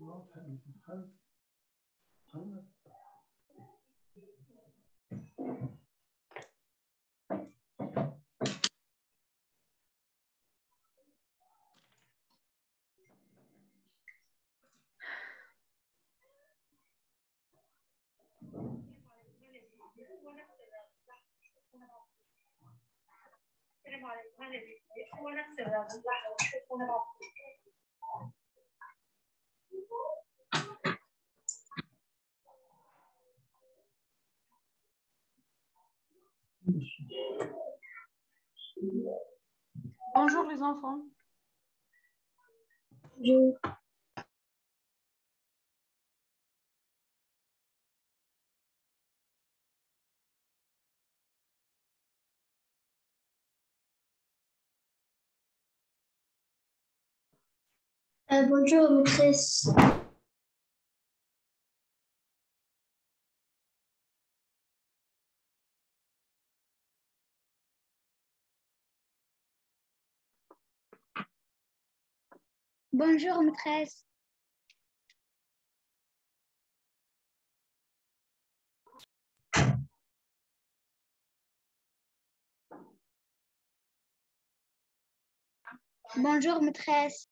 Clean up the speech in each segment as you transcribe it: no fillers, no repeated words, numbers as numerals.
Bonjour les enfants. Bonjour maîtresse. Bonjour maîtresse. Bonjour maîtresse.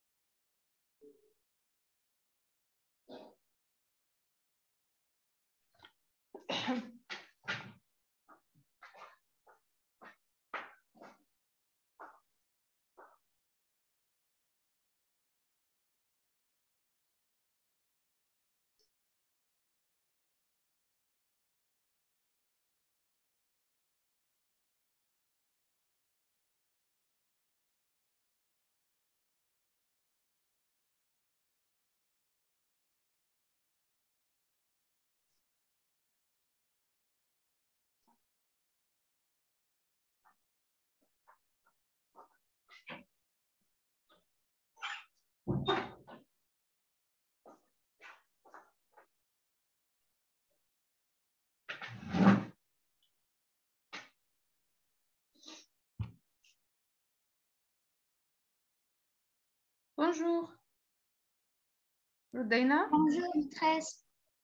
Bonjour. Rudaina. Bonjour maîtresse.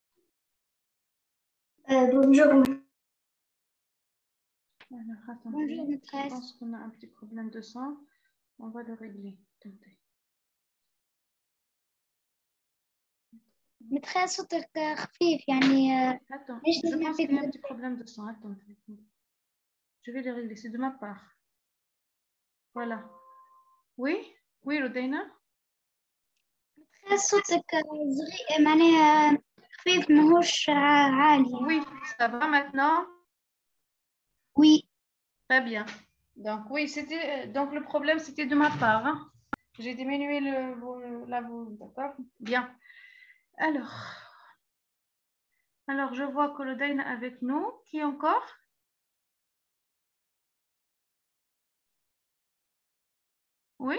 Bonjour. Alors, attendez. Bonjour, maîtresse. Je pense qu'on a un petit problème de son. On va le régler. Attendez. متخيل صوتك خفيف يعني Attends, ليش je نسمع pense فيك qu'il y a un petit problème de son. Attendez. Je vais le régler. C'est de ma part. Voilà. Oui? Oui, Rudaina? متخيل صوتك صغير معناها خفيف ماهوش عالي. Oui, ça va maintenant? Oui. Très bien. Donc, oui, c'était donc le problème, c'était de ma part. Hein. J'ai diminué la volume, d'accord? Bien. Alors, je vois que le Dain est avec nous. Qui encore? Oui?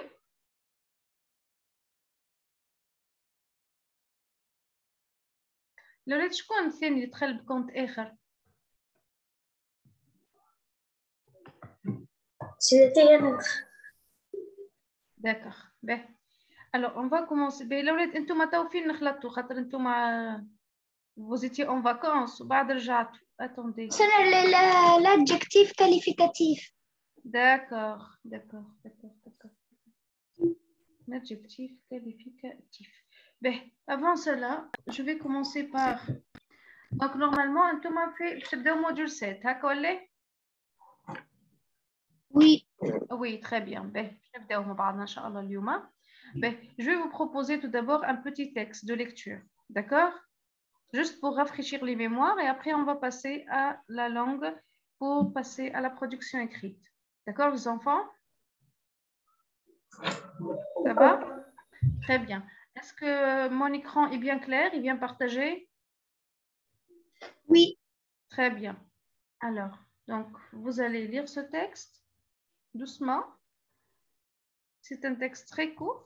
لو ريت شكون الثاني اللي دخل بكونت آخر؟ D'accord. Ben. Alors, on va commencer. Ben, لو ريت انتم تو فين نخلطوا خاطر انتم vous étiez en vacances وبعد رجعتوا. Attendez. C'est l'adjectif qualificatif. D'accord. L'adjectif qualificatif. Ben, avant cela, je vais commencer par. Donc, normalement, انتم تبداو module 7. هكا ولا؟ Oui. Oui, très bien. Ben, نبداو مع بعضنا إن شاء الله اليوم. Ben, je vais vous proposer tout d'abord un petit texte de lecture. D'accord? Juste pour rafraîchir les mémoires et après on va passer à la langue pour passer à la production écrite. D'accord les enfants? Ça va? Très bien. Est-ce que mon écran est bien clair, est bien partagé? Oui. Très bien. Alors, donc vous allez lire ce texte doucement. C'est un texte très court.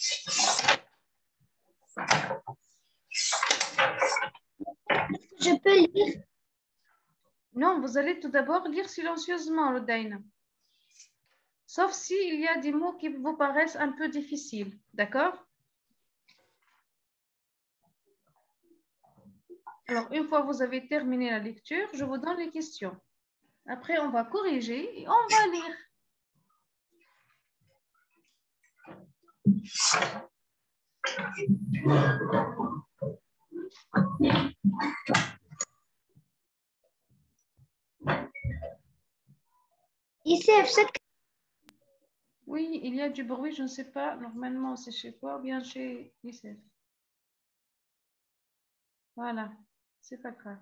Je peux lire. Non, vous allez tout d'abord lire silencieusement, Rodina. Sauf s'il y a des mots qui vous paraissent un peu difficiles. D'accord? Alors, une fois que vous avez terminé la lecture, je vous donne les questions. Après, on va corriger et on va lire. Youssef, Oui, il y a du bruit, je ne sais pas. Normalement, c'est chez toi ou bien chez Youssef. Voilà, c'est pas grave.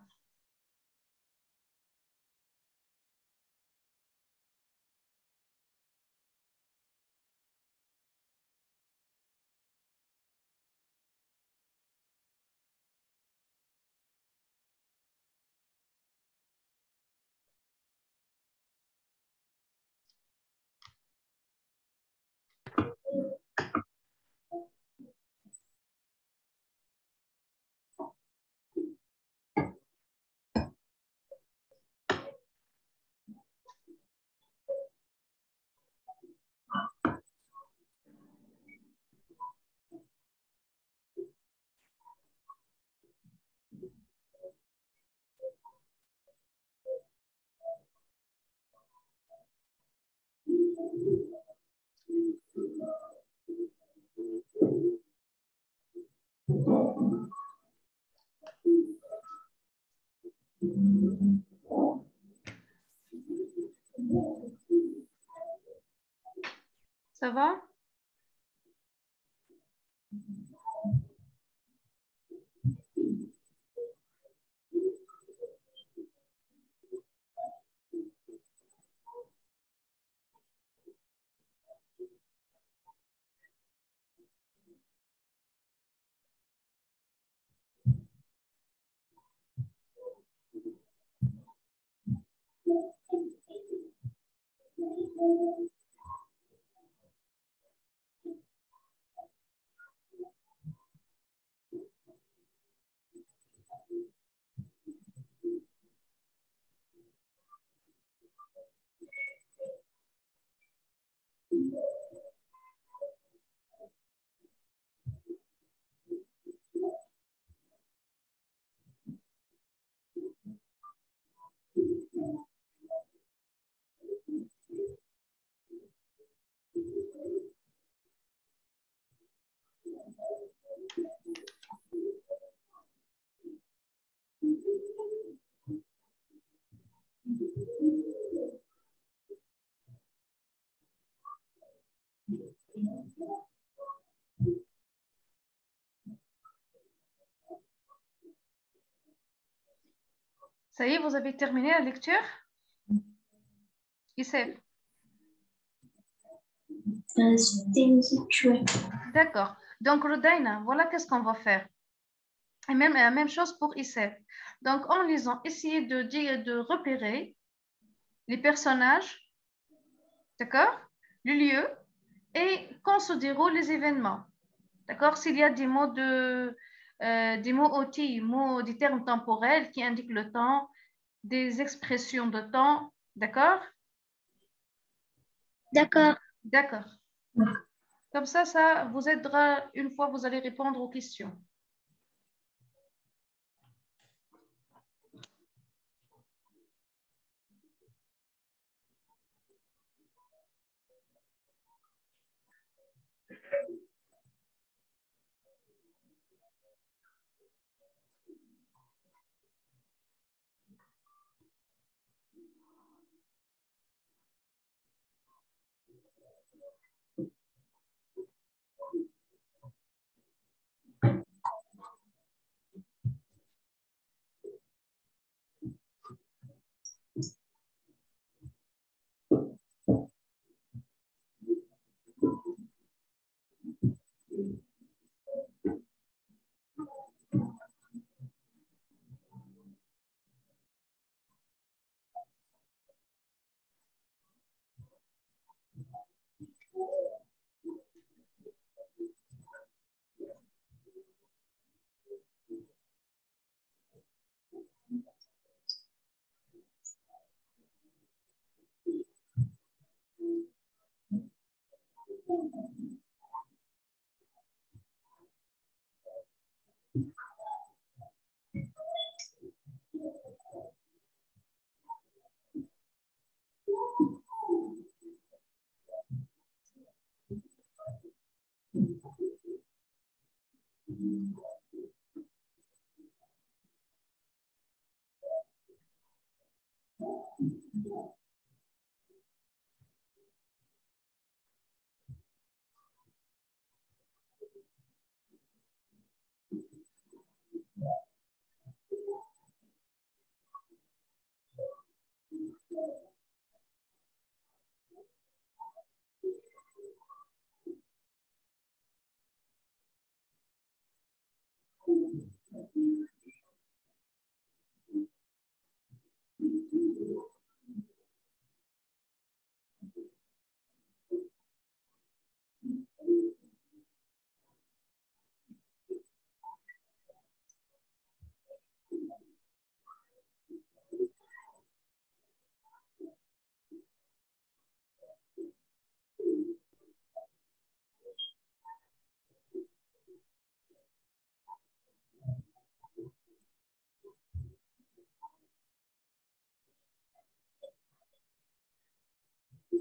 Ça va? Ça y est, vous avez terminé la lecture? Youssef? D'accord. Donc, Rodina, voilà qu'est-ce qu'on va faire. Et même la même chose pour Youssef. Donc, en lisant, essayez de repérer les personnages, d'accord? Le lieu et quand se déroulent les événements. D'accord? S'il y a des mots des mots outils, des termes temporels qui indiquent le temps, des expressions de temps, d'accord? d'accord. D'accord. Comme ça vous aidera une fois que vous allez répondre aux questions.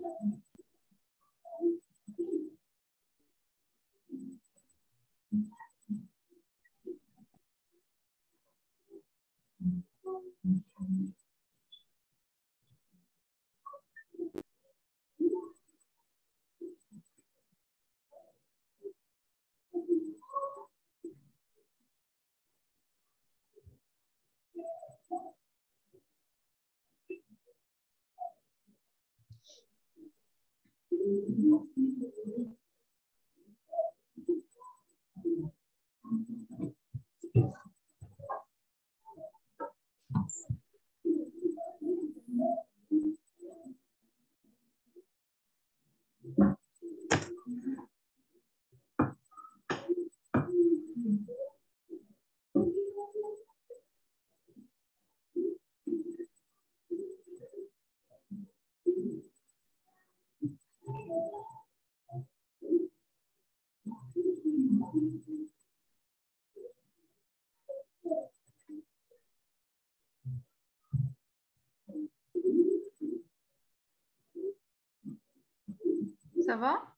Ça va?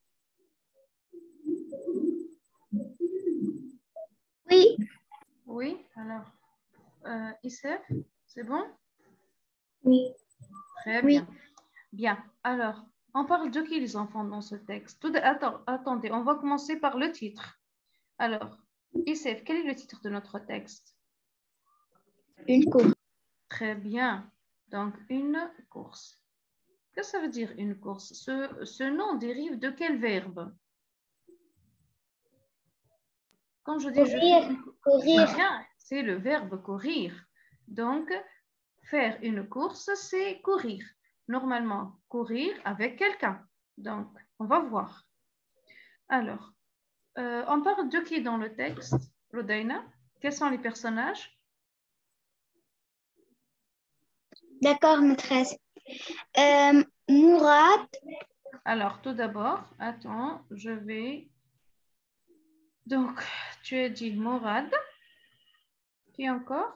Oui. Oui, alors, Youssef, c'est bon? Oui. Très Oui. bien. Bien, alors, on parle de qui les enfants dans ce texte? Attendez, on va commencer par le titre. Alors, Youssef, quel est le titre de notre texte? Une course. Très bien, donc une course. Qu'est-ce que ça veut dire une course? Ce nom dérive de quel verbe? Quand je dis je fais une course, Courir. très bien, c'est le verbe courir. Donc, faire une course, c'est courir. Normalement, courir avec quelqu'un. Donc, on va voir. Alors, on parle de qui dans le texte, Rodaina? Quels sont les personnages? D'accord, maîtresse. Mourad, Alors, tout d'abord, attends, je vais... Donc, tu as dit Morad. Qui encore?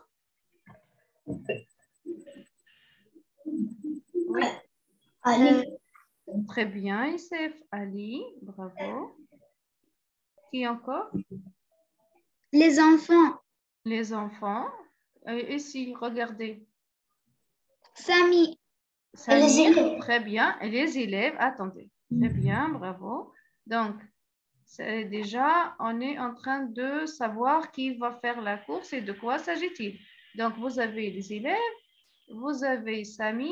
Oui, Ali. très bien, Youssef. Ali, bravo. Qui encore? Les enfants. Les enfants. Ici, regardez. Samy. Samir, très bien. Et les élèves, attendez. Très bien, bravo. Donc, c'est déjà, on est en train de savoir qui va faire la course et de quoi s'agit-il. Donc, vous avez les élèves, vous avez Samir,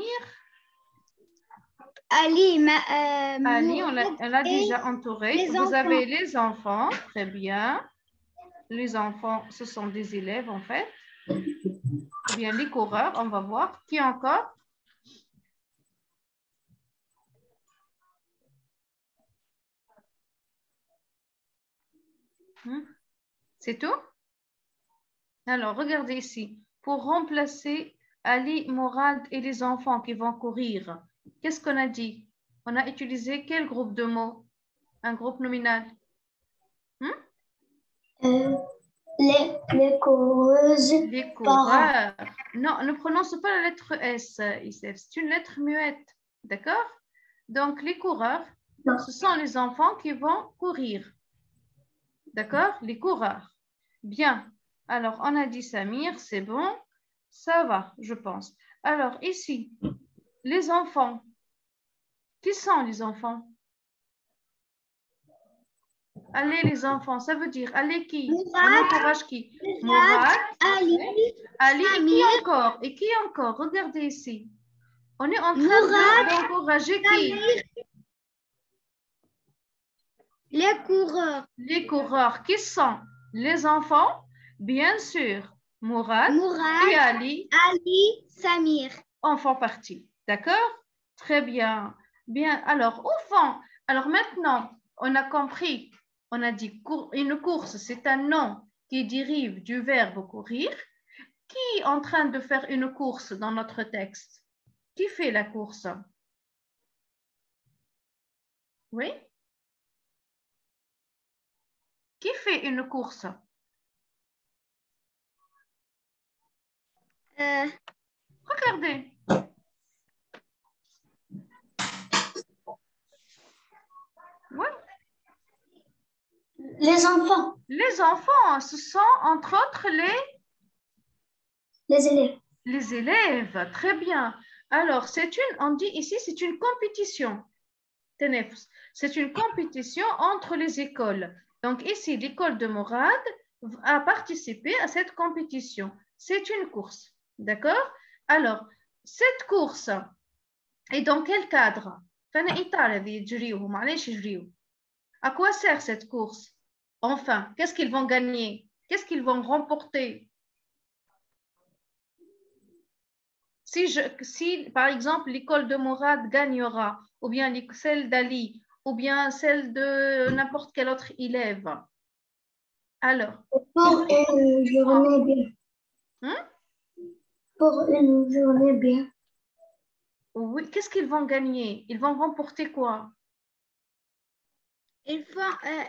Ali, Ali, Mourad on l'a et déjà entouré. les Vous enfants. avez les enfants, très bien. Les enfants, ce sont des élèves en fait. Ou bien les coureurs, on va voir. Qui encore? C'est tout? Alors, regardez ici. Pour remplacer Ali, Mourad et les enfants qui vont courir, qu'est-ce qu'on a dit? On a utilisé quel groupe de mots? Un groupe nominal. Les coureuses. Les coureurs. Non, ne prononce pas la lettre S, Youssef. C'est une lettre muette. D'accord? Donc, les coureurs, ce sont les enfants qui vont courir. D'accord? Les coureurs. Bien. Alors, on a dit Samir, c'est bon. Ça va, je pense. Alors, ici, les enfants. Qui sont les enfants? Allez, les enfants, ça veut dire allez qui? On Mourad, encourage qui? Mourad, Ali, Ali et qui Samir, encore? Et qui encore? Regardez ici. On est en train Mourad, d'encourager qui? Samir, les coureurs. Les coureurs. Qui sont? Les enfants? Bien sûr. Mourad Mourad, et Ali Ali, Samir. en font partie. D'accord? Très bien. Bien. Alors, au fond, alors maintenant, on a compris, on a dit une course, c'est un nom qui dérive du verbe courir. Qui est en train de faire une course dans notre texte? Qui fait la course? Oui? Qui fait une course? Regardez. Les enfants. Les enfants, ce sont entre autres Les élèves. les élèves. Très bien. Alors, on dit ici, c'est une compétition. C'est une compétition entre les écoles. Donc ici, l'école de Mourad a participé à cette compétition. C'est une course. D'accord? Alors, cette course est dans quel cadre? À quoi sert cette course? Enfin, qu'est-ce qu'ils vont gagner? Qu'est-ce qu'ils vont remporter? Si, par exemple, l'école de Mourad gagnera, ou bien celle d'Ali, ou bien celle de n'importe quel autre élève, alors, Pour une journée bien. hein? Pour une journée bien. Oui, qu'est-ce qu'ils vont gagner? Ils vont remporter quoi? Ils font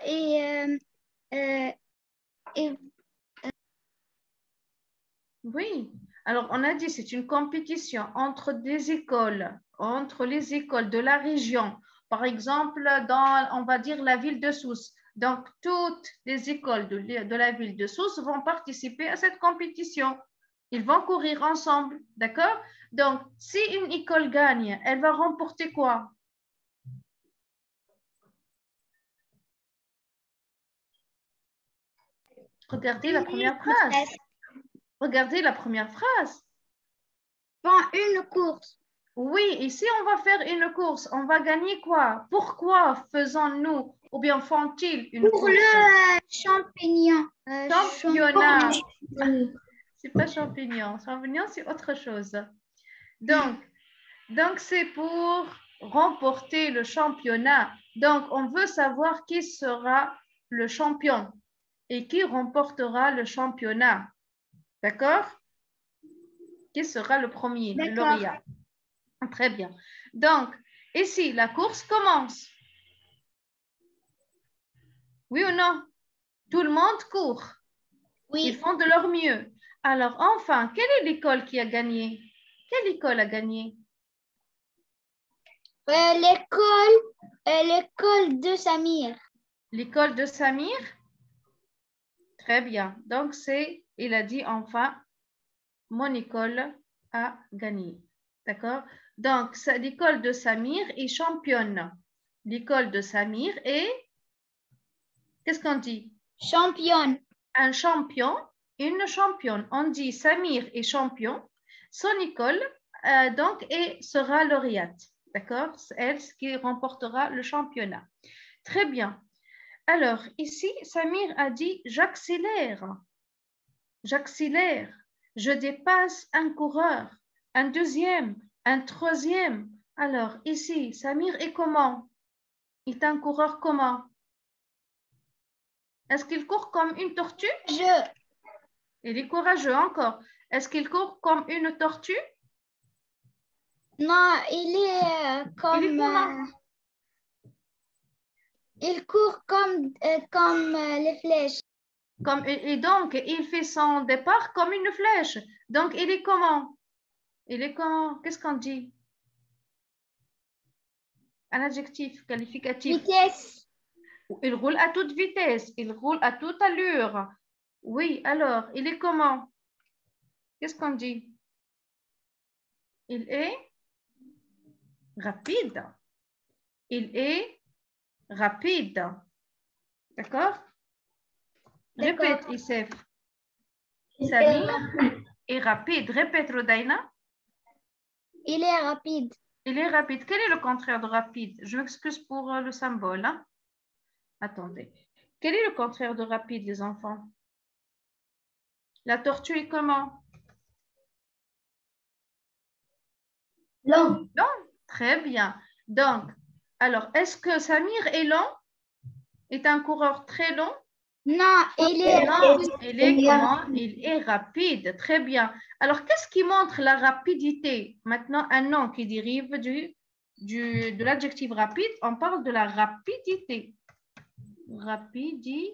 Oui, alors on a dit c'est une compétition entre les écoles de la région. Par exemple, dans, on va dire, la ville de Sousse. Donc, toutes les écoles de la ville de Sousse vont participer à cette compétition. Ils vont courir ensemble, d'accord? Donc, si une école gagne, elle va remporter quoi? Regardez la première phrase. Regardez la première phrase. font une course. Oui, ici, on va faire une course. On va gagner quoi? Pourquoi faisons-nous ou bien font-ils une Pour course? le champignon. Championnat. C'est pas champignon. Champignon, c'est autre chose. Donc c'est pour remporter le championnat. Donc, on veut savoir qui sera le champion et qui remportera le championnat. D'accord? Qui sera le premier, le lauréat? Très bien. Donc, ici, la course commence. Oui ou non? Tout le monde court. Oui. Ils font de leur mieux. Alors, enfin, quelle est l'école qui a gagné? Quelle école a gagné? L'école de Samir. L'école de Samir? Très bien. Donc, il a dit enfin, mon école a gagné. D'accord? Donc, l'école de Samir est championne. L'école de Samir est, qu'est-ce qu'on dit? Championne. Un champion, une championne. On dit Samir est champion. Son école, donc, sera lauréate. D'accord? C'est elle qui remportera le championnat. Très bien. Alors, ici, Samir a dit, j'accélère. J'accélère. Je dépasse un coureur, un deuxième, un troisième. Alors, ici, Samir est comment? Il est un coureur comment? Est-ce qu'il court comme une tortue? Il est courageux encore. Est-ce qu'il court comme une tortue? Non, il est comme... Il est comment? Il court comme les flèches. Et donc, il fait son départ comme une flèche. Donc, il est comment? Il est comment? Qu'est-ce qu'on dit? Un adjectif qualificatif. Vitesse. Il roule à toute vitesse. Il roule à toute allure. Oui, alors, il est comment? Qu'est-ce qu'on dit? Il est rapide. Il est rapide. D'accord? Répète, Youssef. Samir est rapide. Répète, Rodaina. Il est rapide. Il est rapide. Quel est le contraire de rapide? Je m'excuse pour le symbole. Hein? Attendez. Quel est le contraire de rapide, les enfants? La tortue est comment? Long. Long. Très bien. Donc, alors, est-ce que Samir est long? Est un coureur très long? Non, il est comment? Il est rapide. Très bien. Alors, qu'est-ce qui montre la rapidité? Maintenant, un nom qui dérive de l'adjectif rapide, on parle de la rapidité. Rapidité.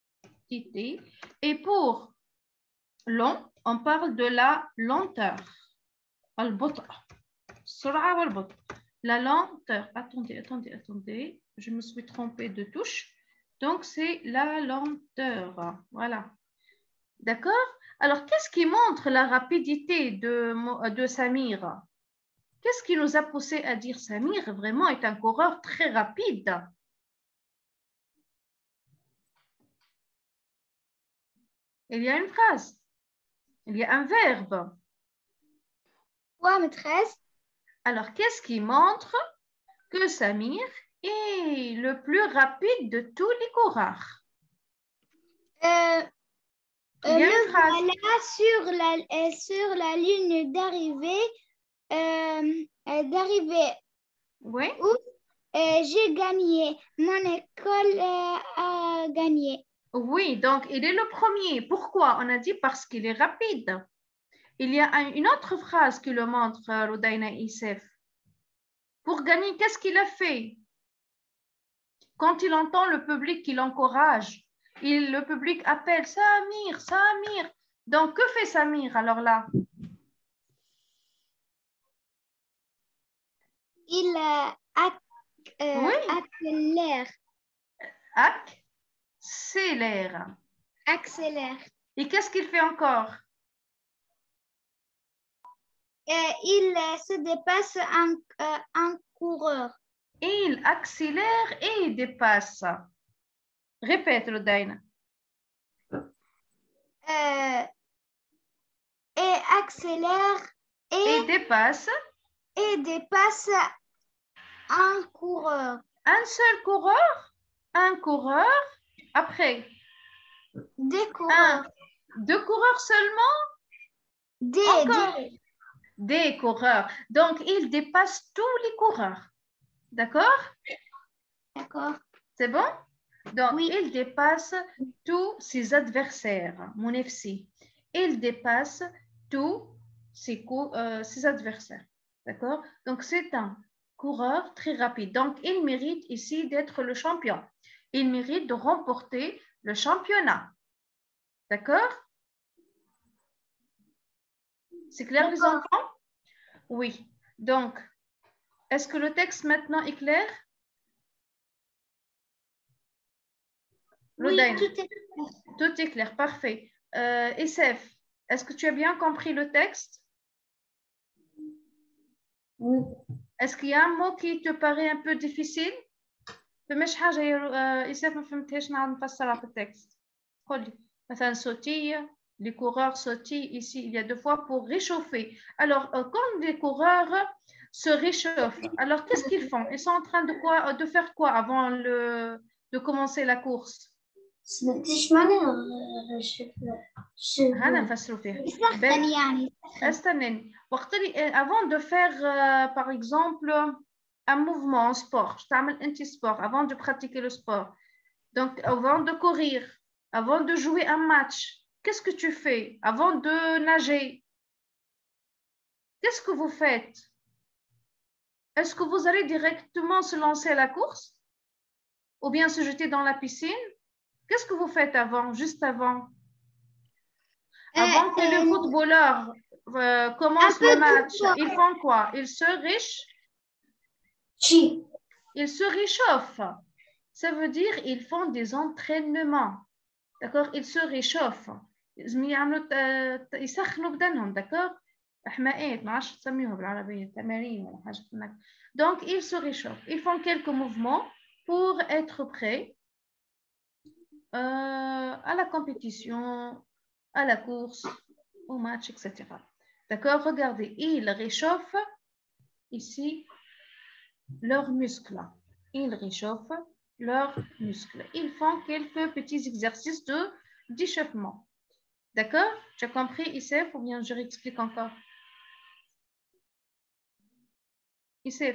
Et pour long, on parle de la lenteur. La lenteur. Attendez. Je me suis trompée de touche. Donc, c'est la lenteur. Voilà. D'accord? Alors, qu'est-ce qui montre la rapidité de Samir? Qu'est-ce qui nous a poussé à dire Samir vraiment est un coureur très rapide? Il y a une phrase, il y a un verbe. Quoi, maîtresse? Alors, qu'est-ce qui montre que Samir est le plus rapide de tous les coureurs? Il y a une phrase. Voilà sur la ligne d'arrivée, Oui. où j'ai gagné. Mon école a gagné. Oui, donc il est le premier. Pourquoi? On a dit parce qu'il est rapide. Il y a une autre phrase qui le montre, Rudaina Isef. Pour gagner, qu'est-ce qu'il a fait? Quand il entend le public qui l'encourage, le public appelle Samir, Samir. Donc, que fait Samir alors là? Il Oui. accélère. Accélère. Accélère. Et qu'est-ce qu'il fait encore? Il se dépasse en coureur. Il accélère et il dépasse. Répète, Rudaina. Et accélère Et dépasse. Et dépasse un coureur. Un seul coureur? Un coureur? Après? Des coureurs. Deux coureurs seulement? Des coureurs. Donc, il dépasse tous les coureurs. D'accord? D'accord. C'est bon? Donc, oui. Il dépasse tous ses adversaires. Mon FC. Il dépasse tous ses adversaires. D'accord? Donc, c'est un coureur très rapide. Donc, il mérite ici d'être le champion. Il mérite de remporter le championnat. D'accord? C'est clair, les enfants? Oui. Donc, est-ce que le texte maintenant est clair? Oui, tout est clair. Parfait. Essef, est-ce que tu as bien compris le texte? Oui. Est-ce qu'il y a un mot qui te paraît un peu difficile? فماش حاجة إساف ما فهمتهاش نعاود نفسرها في التكست. قول لي مثلا sautille, les coureurs sautillent ici il y a deux fois pour réchauffer. Alors quand les coureurs se réchauffent, alors qu'est-ce qu'ils font? Ils sont en train de faire quoi avant de commencer la course? Avant de faire par exemple un mouvement en sport, avant de pratiquer le sport, donc avant de courir, avant de jouer un match, qu'est-ce que tu fais? Avant de nager, qu'est-ce que vous faites? Est-ce que vous allez directement se lancer à la course? Ou bien se jeter dans la piscine? Qu'est-ce que vous faites avant, juste avant? Avant que les footballeurs commencent le match, ils font quoi? Ils se réchauffent. Ça veut dire ils font des entraînements. D'accord? Ils se réchauffent. يسخنوا بدنهم. D'accord? إحماءات ما عادش تسميهم بالعربية تمارين ولا حاجة هناك. Donc ils se réchauffent. Ils font quelques mouvements pour être prêts à la compétition, à la course, au match, etc. D'accord? Regardez, ils réchauffent ici leurs muscles. Ils réchauffent leurs muscles. Ils font quelques petits exercices d'échauffement. D'accord? Tu as compris, Issef, ou bien je réexplique encore? Issef?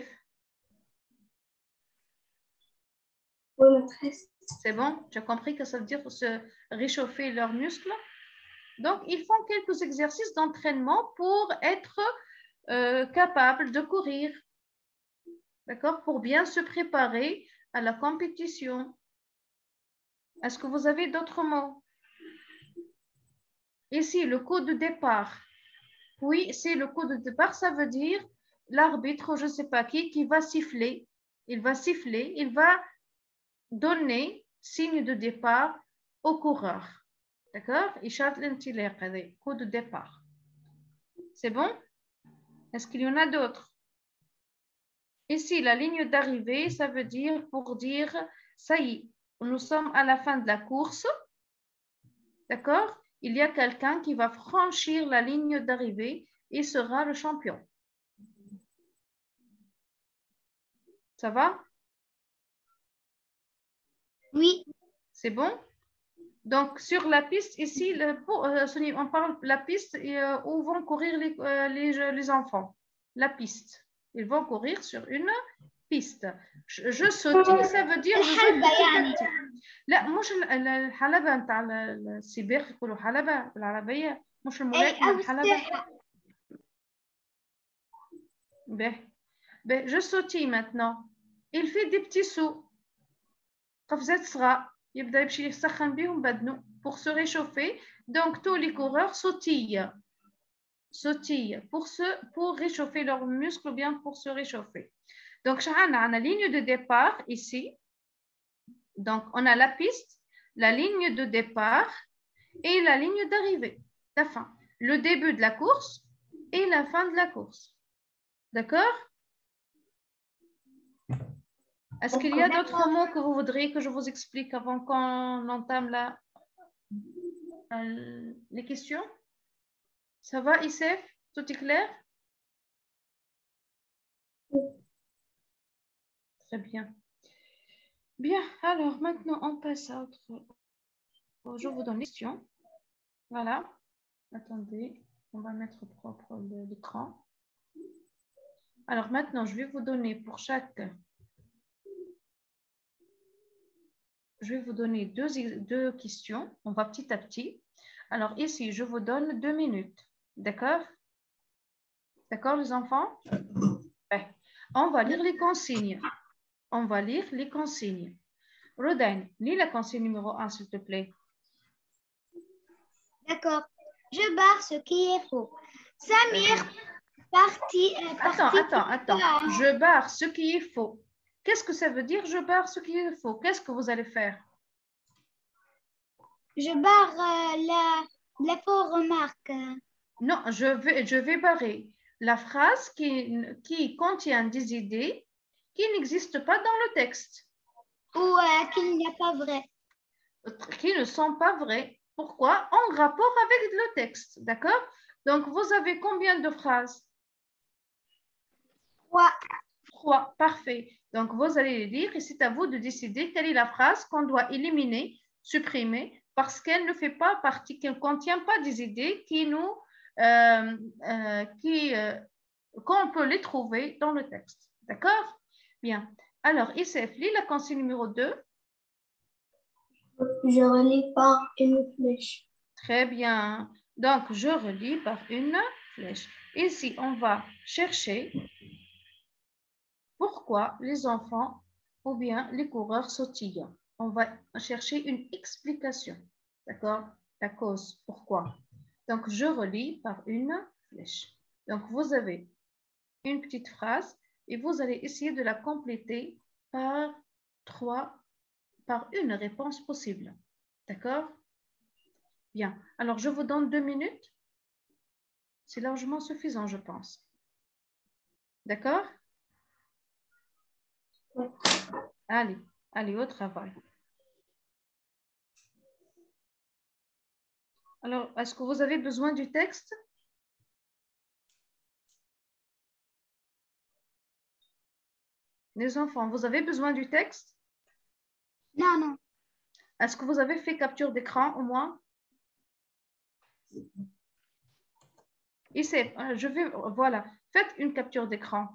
Oui, maîtresse. C'est bon? Tu as compris que ça veut dire se réchauffer leurs muscles? Donc, ils font quelques exercices d'entraînement pour être capables de courir. D'accord? Pour bien se préparer à la compétition. Est-ce que vous avez d'autres mots? Ici, le coup de départ. Oui, c'est le coup de départ. Ça veut dire l'arbitre, je ne sais pas qui va siffler. Il va siffler, il va donner signe de départ au coureur. D'accord? إشارة الانطلاق هذا coup de départ. C'est bon? Est-ce qu'il y en a d'autres? Ici, la ligne d'arrivée, ça veut dire pour dire, ça y est, nous sommes à la fin de la course. D'accord? Il y a quelqu'un qui va franchir la ligne d'arrivée et sera le champion. Ça va? Oui. C'est bon? Donc, sur la piste, ici, on parle de la piste où vont courir les enfants. La piste. Ils vont courir sur une piste. Je sautille, ça veut dire je saute petit à petit. لا مش الحلبة نتاع السباق يقولوا حلبة بالعربية مش الملاكمة الحلبة. Je sautille maintenant. Il fait des petits sauts. قفزات صغار يبدأ يمشي يسخن بهم بدنه pour se réchauffer. Donc tous les coureurs sautillent pour réchauffer leurs muscles ou bien pour se réchauffer. Donc on a la ligne de départ ici. Donc on a la piste, la ligne de départ et la ligne d'arrivée, la fin, le début de la course et la fin de la course. D'accord? Est-ce qu'il y a d'autres mots que vous voudriez que je vous explique avant qu'on entame les questions? Ça va, Issef? Tout est clair? Très bien. Bien, alors maintenant on passe à autre. Je vous donne les questions. Voilà. Attendez, on va mettre propre l'écran. Alors maintenant, je vais vous donner pour chaque... Je vais vous donner deux questions. On va petit à petit. Alors ici, je vous donne 2 minutes. D'accord? D'accord, les enfants? Ouais. On va lire les consignes. On va lire les consignes. Rodaine, lis la consigne numéro 1, s'il te plaît. D'accord. Je barre ce qui est faux. Samir, parti. Attends. Je barre ce qui est faux. Qu'est-ce que ça veut dire, je barre ce qui est faux? Qu'est-ce que vous allez faire? Je barre la faux remarque. Non, je vais barrer la phrase qui contient des idées qui n'existent pas dans le texte. Ou qu'il n'y a pas vrai. Qui ne sont pas vraies. Pourquoi? En rapport avec le texte. D'accord? Donc, vous avez combien de phrases? 3. 3. Parfait. Donc, vous allez les lire et c'est à vous de décider quelle est la phrase qu'on doit éliminer, supprimer, parce qu'elle ne fait pas partie, qu'elle ne contient pas des idées qu'on peut les trouver dans le texte. D'accord? Bien. Alors, ICF, lis la consigne numéro 2. Je relis par une flèche. Très bien. Donc, je relis par une flèche. Ici, on va chercher pourquoi les enfants ou bien les coureurs sautillent. On va chercher une explication. D'accord? La cause. Pourquoi? Donc, je relis par une flèche. Donc, vous avez une petite phrase et vous allez essayer de la compléter par une réponse possible. D'accord? Bien. Alors, je vous donne 2 minutes. C'est largement suffisant, je pense. D'accord? Oui. Allez, au travail. Alors, est-ce que vous avez besoin du texte? Les enfants, vous avez besoin du texte? Non. Est-ce que vous avez fait capture d'écran au moins? Ici, voilà, faites une capture d'écran.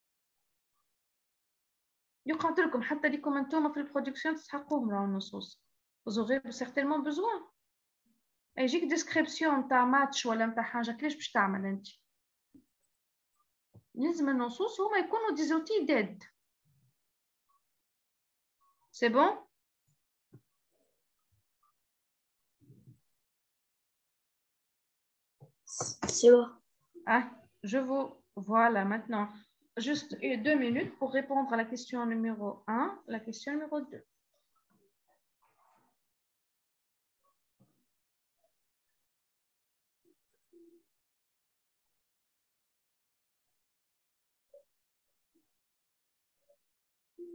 يقعد لكم حتى لكم انتم في البرودكشن تسحقوهم راه النصوص. Vous aurez certainement besoin. يجيك ديسكريبسيون نتاع ماتش ولا نتاع حاجه كيفاش باش تعمل انت؟ لازم النصوص هما يكونوا دي زوتي ديد. C'est bon? C'est bon. Ah, voilà maintenant. Juste 2 minutes pour répondre à la question numéro 1, la question numéro 2.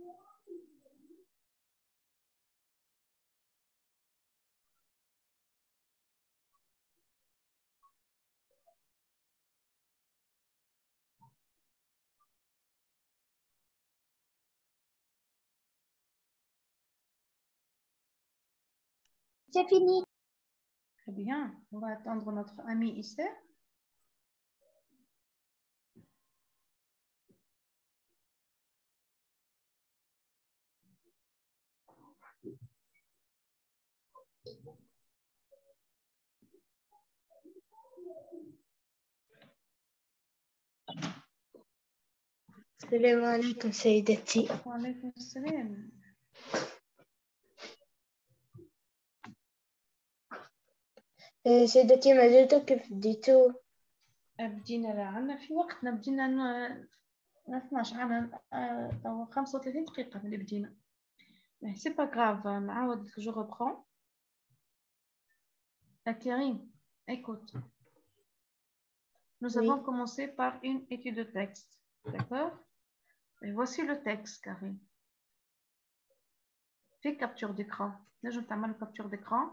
C'est fini. Très bien. On va attendre notre ami ici. السلام عليكم سيدتي. وعليكم السلام. سيدتي ما زلت كيف بديتوا؟ بدينا لعنا في وقتنا، بدينا 12 عام 35 دقيقة اللي بدينا. سي با غراف، نعاود جو reprends. Karim, écoute. Nous Oui. avons commencé par une étude de texte. D'accord? Et voici le texte, Karim. Fais capture d'écran. Là, je t'amène capture d'écran.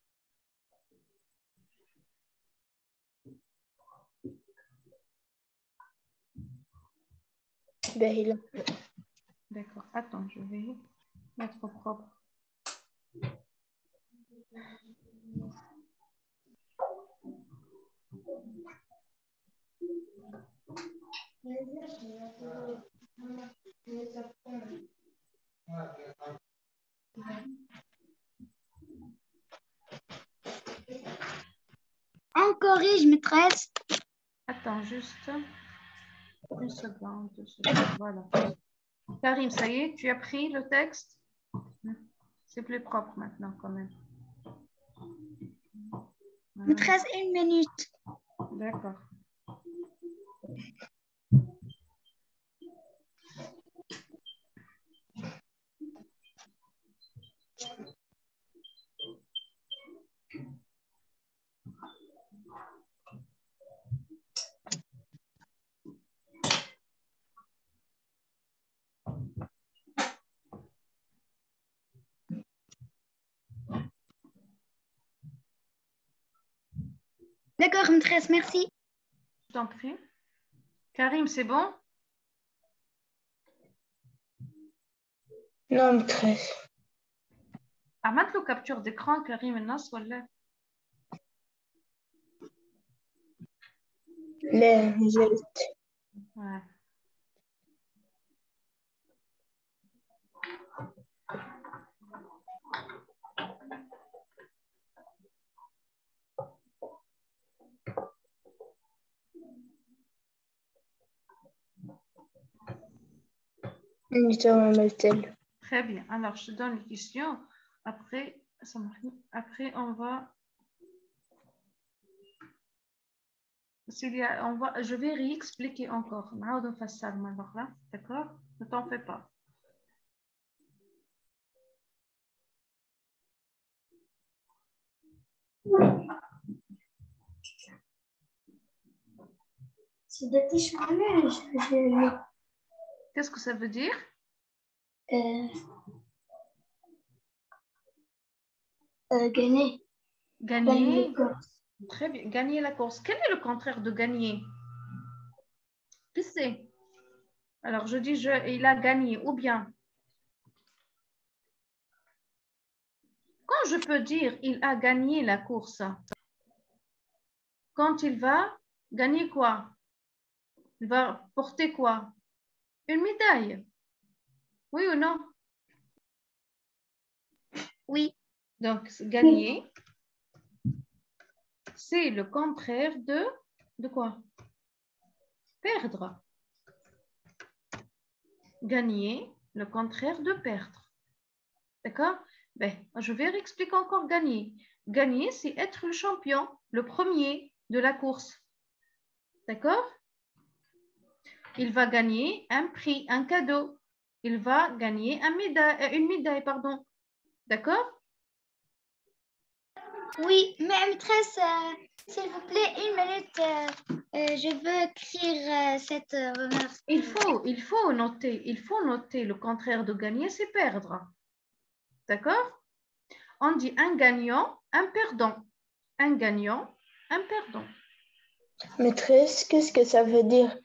D'accord. Attends, je vais mettre au propre. On corrige, maîtresse. Attends, juste une seconde. Voilà. Karim, ça y est, tu as pris le texte? C'est plus propre maintenant quand même. Maîtresse, 1 minute. D'accord. D'accord, maîtresse, merci. Je t'en prie. Karim, c'est bon? Non maîtresse. عملت له capture d'écran كريم النص ولا؟ لا ما زلت. Ouais. Très bien. Alors, je te donne les questions. Après, on va... Je vais réexpliquer encore. D'accord? Ne t'en fais pas. Qu'est-ce que ça veut dire? Gagner. Gagner. Très bien. Gagner la course. Quel est le contraire de gagner? Qui c'est? Alors, je dis il a gagné. Ou bien, quand je peux dire il a gagné la course, quand il va gagner quoi? Il va porter quoi? Une médaille. Oui ou non? Oui. Donc, gagner, c'est le contraire de quoi? Perdre. Gagner, le contraire de perdre. D'accord? Ben, je vais réexpliquer encore gagner. Gagner, c'est être le champion, le premier de la course. D'accord? Il va gagner un prix, un cadeau. Il va gagner une médaille, pardon. D'accord? Oui, mais maîtresse, s'il vous plaît, une minute. Je veux écrire cette remarque. Il faut noter. Le contraire de gagner, c'est perdre. D'accord? On dit un gagnant, un perdant. Un gagnant, un perdant. Maîtresse, qu'est-ce que ça veut dire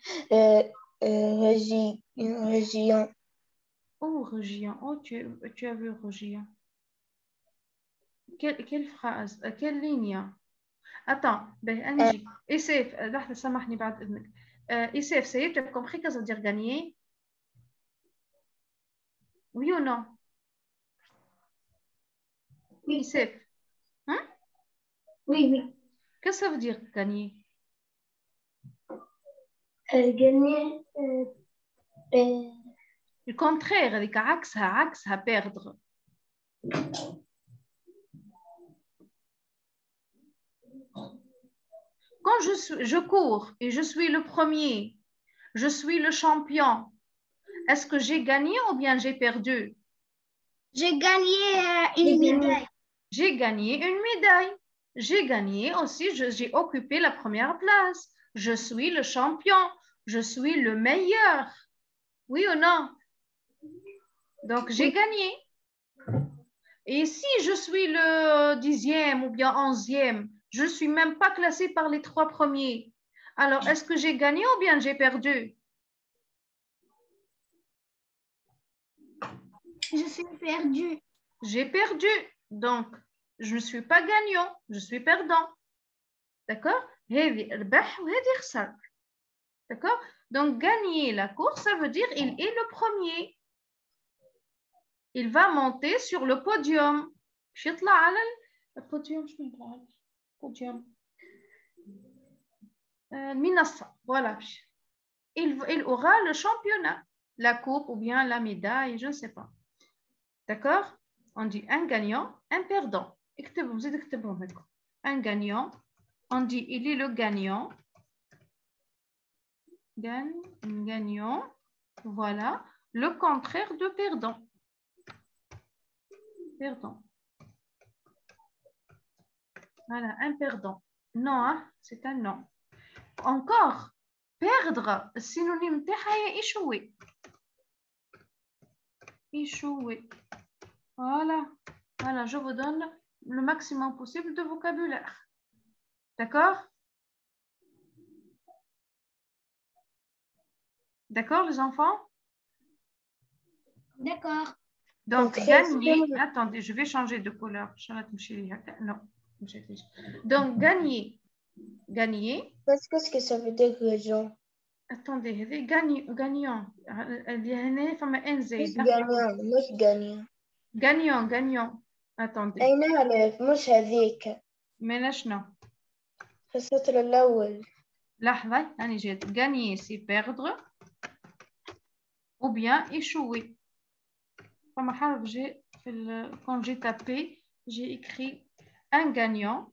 région? Oh, Région. Oh, tu as vu Région. Quelle phrase? Quelle ligne? Attends, ben, Angie. Isef, لحظة سامحني بعد إذنك. Isef, ça y est, tu as compris que ça veut dire gagner? Oui ou non? Oui. Isef. Hein? Oui, oui. Qu'est-ce que ça veut dire gagner? Gagner. Le contraire, avec عكسها perdre. Quand je cours et je suis le premier, je suis le champion, est-ce que j'ai gagné ou bien j'ai perdu? J'ai gagné une médaille. J'ai gagné une médaille. J'ai gagné aussi, j'ai occupé la première place. Je suis le champion. Je suis le meilleur. Oui ou non? Donc, j'ai gagné. Et si je suis le 10e ou bien 11e, je ne suis même pas classée par les 3 premiers. Alors, est-ce que j'ai gagné ou bien j'ai perdu? Je suis perdue. J'ai perdu. Donc, je ne suis pas gagnant, je suis perdant. D'accord? D'accord? Donc, gagner la course, ça veut dire il est le premier. Il va monter sur le podium. يطلع على البوديوم شنو يطلع على البوديوم المنصة. Voilà. Il aura le championnat, la coupe ou bien la médaille, je ne sais pas. D'accord? On dit un gagnant, un perdant. Un gagnant, on dit il est le gagnant. Gagnant. Voilà. Le contraire de perdant. Perdant. Voilà, un perdant. Non, hein? C'est un non. Encore, perdre, synonyme تاعها échouer. Échouer. Voilà. Voilà, je vous donne le maximum possible de vocabulaire. D'accord? D'accord, les enfants? D'accord. Donc, gagner. Attendez, je vais changer de couleur. Non. Donc, gagner. Gagner. Qu'est-ce que ça veut dire région? Attendez, gagnant. Gagnant. Attendez. أين أعرف مش هذيك من شنو؟ في السطر الأول. لحظة أنا جيت gagner c'est perdre ou bien échouer. فما حرف j'ai quand j'ai tapé j'ai écrit un gagnant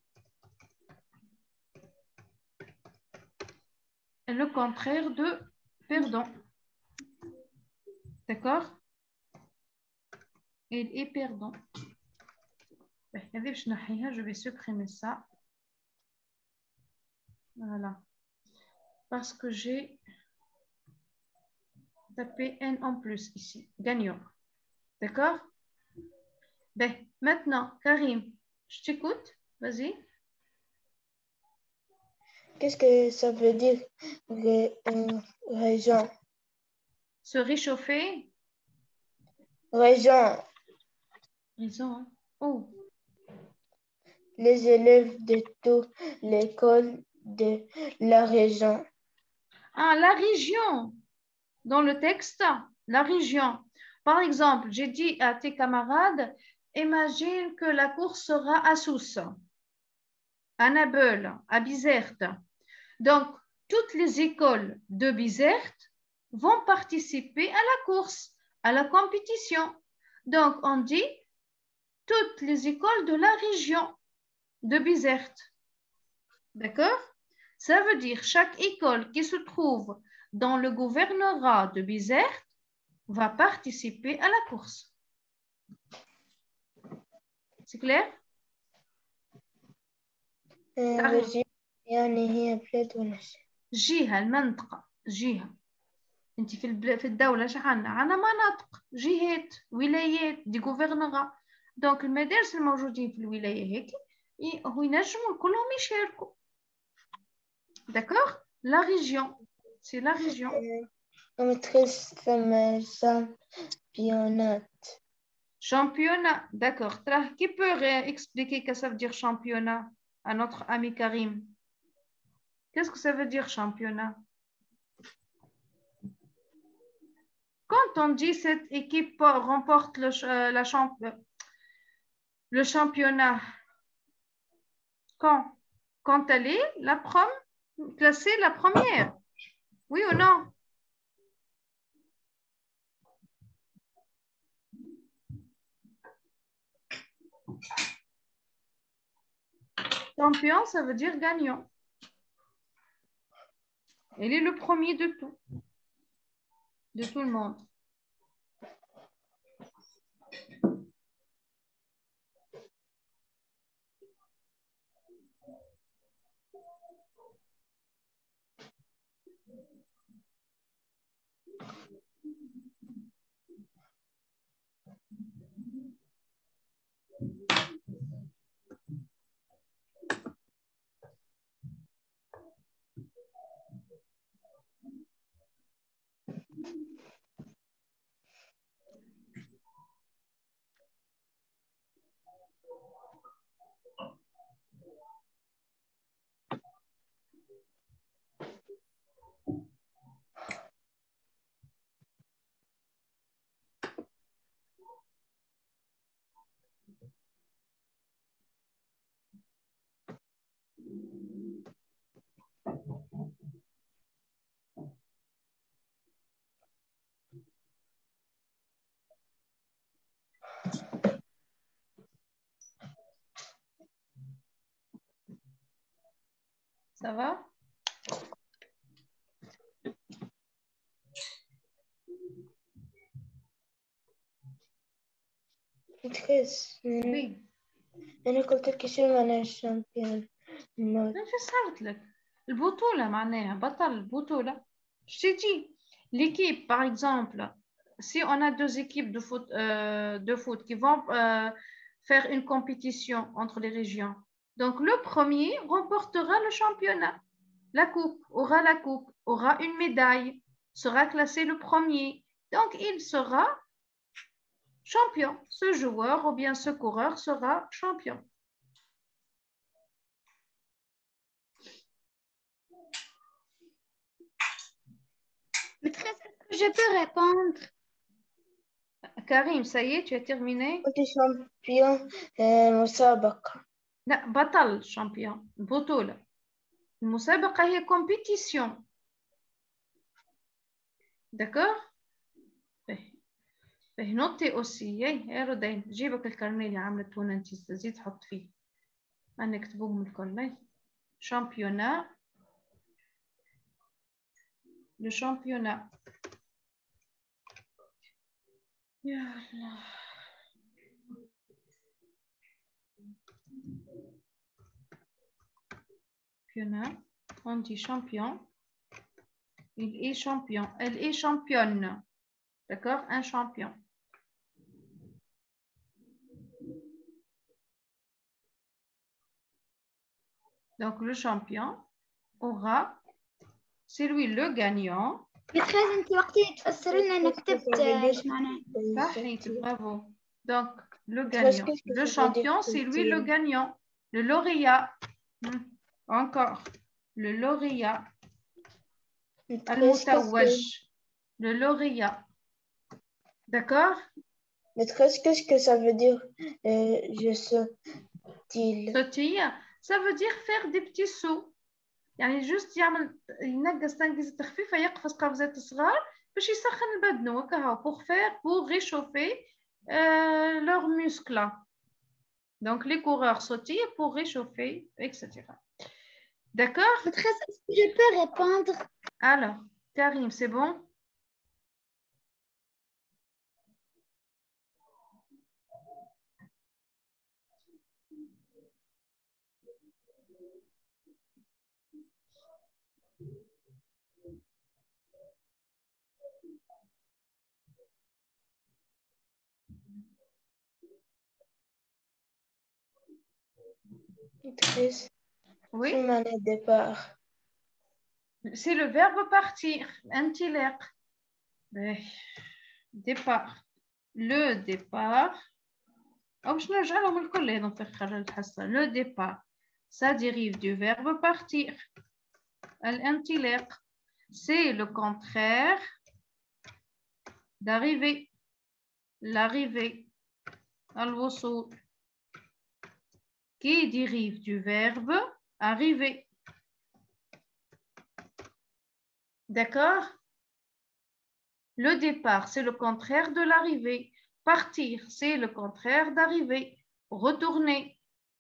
et le contraire de perdant. D'accord? Il est perdant. Je vais supprimer ça. Voilà. Parce que j'ai tapé N en plus ici. Gagnant. D'accord? Ben, maintenant, Karim, je t'écoute. Vas-y. Qu'est-ce que ça veut dire région? Se réchauffer. Région. Raison. Hein? Oh. Les élèves de toute l'école de la région. Ah, la région. Dans le texte, la région. Par exemple, j'ai dit à tes camarades, imagine que la course sera à Sousse, à Nabeul, à Bizerte. Donc, toutes les écoles de Bizerte vont participer à la course, à la compétition. Donc, on dit toutes les écoles de la région de Bizerte. D'accord? Ça veut dire chaque école qui se trouve dans le gouvernorat de Bizerte va participer à la course. C'est clair? ريجيون يعني هي بلاد ولا شيء. جهة، المنطقة، جهة. انت في الدولة عندنا مناطق، جهات، ولايات، دي غوفرنغا. دونك المدارس الموجودين في الولاية هيك هو ينجموا كلهم يشاركوا. داكوغ. لا ريجيون، سي لا ريجيون. متخصص ثم championnat. Championnat, d'accord. Qui peut expliquer que ça veut dire championnat à notre ami Karim? Qu'est-ce que ça veut dire championnat? Quand on dit cette équipe remporte le championnat, quand elle est classée la première, oui ou non? Champion, ça veut dire gagnant. Elle est le premier de tout le monde. Ça va? متخصص. Oui. أنا قلت لك شو معنى الشامبيون. ما فسرت لك البطولة معناها بطل البطولة. Je t'ai dit, l'équipe, par exemple, si on a deux équipes de foot qui vont faire une compétition entre les régions, donc le premier remportera le championnat. La coupe, aura une médaille, sera classé le premier. Donc, il sera champion. Ce joueur ou bien ce coureur sera champion. Maîtresse, est-ce que je peux répondre? Karim, ça y est, tu as terminé? قلت شامبيون مسابقة. لا، بطل champion. بطولة. المسابقة هي compétition. D'accord? نوتي aussi. يا رودين جيبك الكارنيه اللي عملته هنا انت زيد حط فيه. أنا نكتبوهم الكل. championnat. Le championnat. يا الله. Championnat. On dit champion. Il est champion. Elle est championne. D'accord? Un champion. Donc, le champion aura, c'est lui le gagnant. maîtresse انت وقتي تفسر لنا انا كتبت ايش معناه. صحيح, bravo. Donc, le gagnant. Le champion, c'est lui le gagnant. Le lauréat. Encore. Le lauréat. Al-Mutawaj. Le lauréat. D'accord? Maîtresse, qu'est-ce que ça veut dire je sautille? Sautille, ça veut dire faire des petits sauts. يعني جوست ينقص تنقيص خفيفة يقفز قفزات صغار باش يسخن بدنه وكهو pour réchauffer leurs muscles. Donc les coureurs sautillent pour réchauffer, etc. D'accord? Maîtresse, est-ce que je peux répondre? Alors, Karim, c'est bon? Maîtresse, Oui, chemin de départ. c'est le verbe partir. انطلاق. Départ. Le départ. Le départ, ça dérive du verbe partir. الانطلاق, c'est le contraire d'arriver. L'arrivée. الوصول, qui dérive du verbe arriver. D'accord? Le départ, c'est le contraire de l'arrivée. Partir, c'est le contraire d'arriver. Retourner.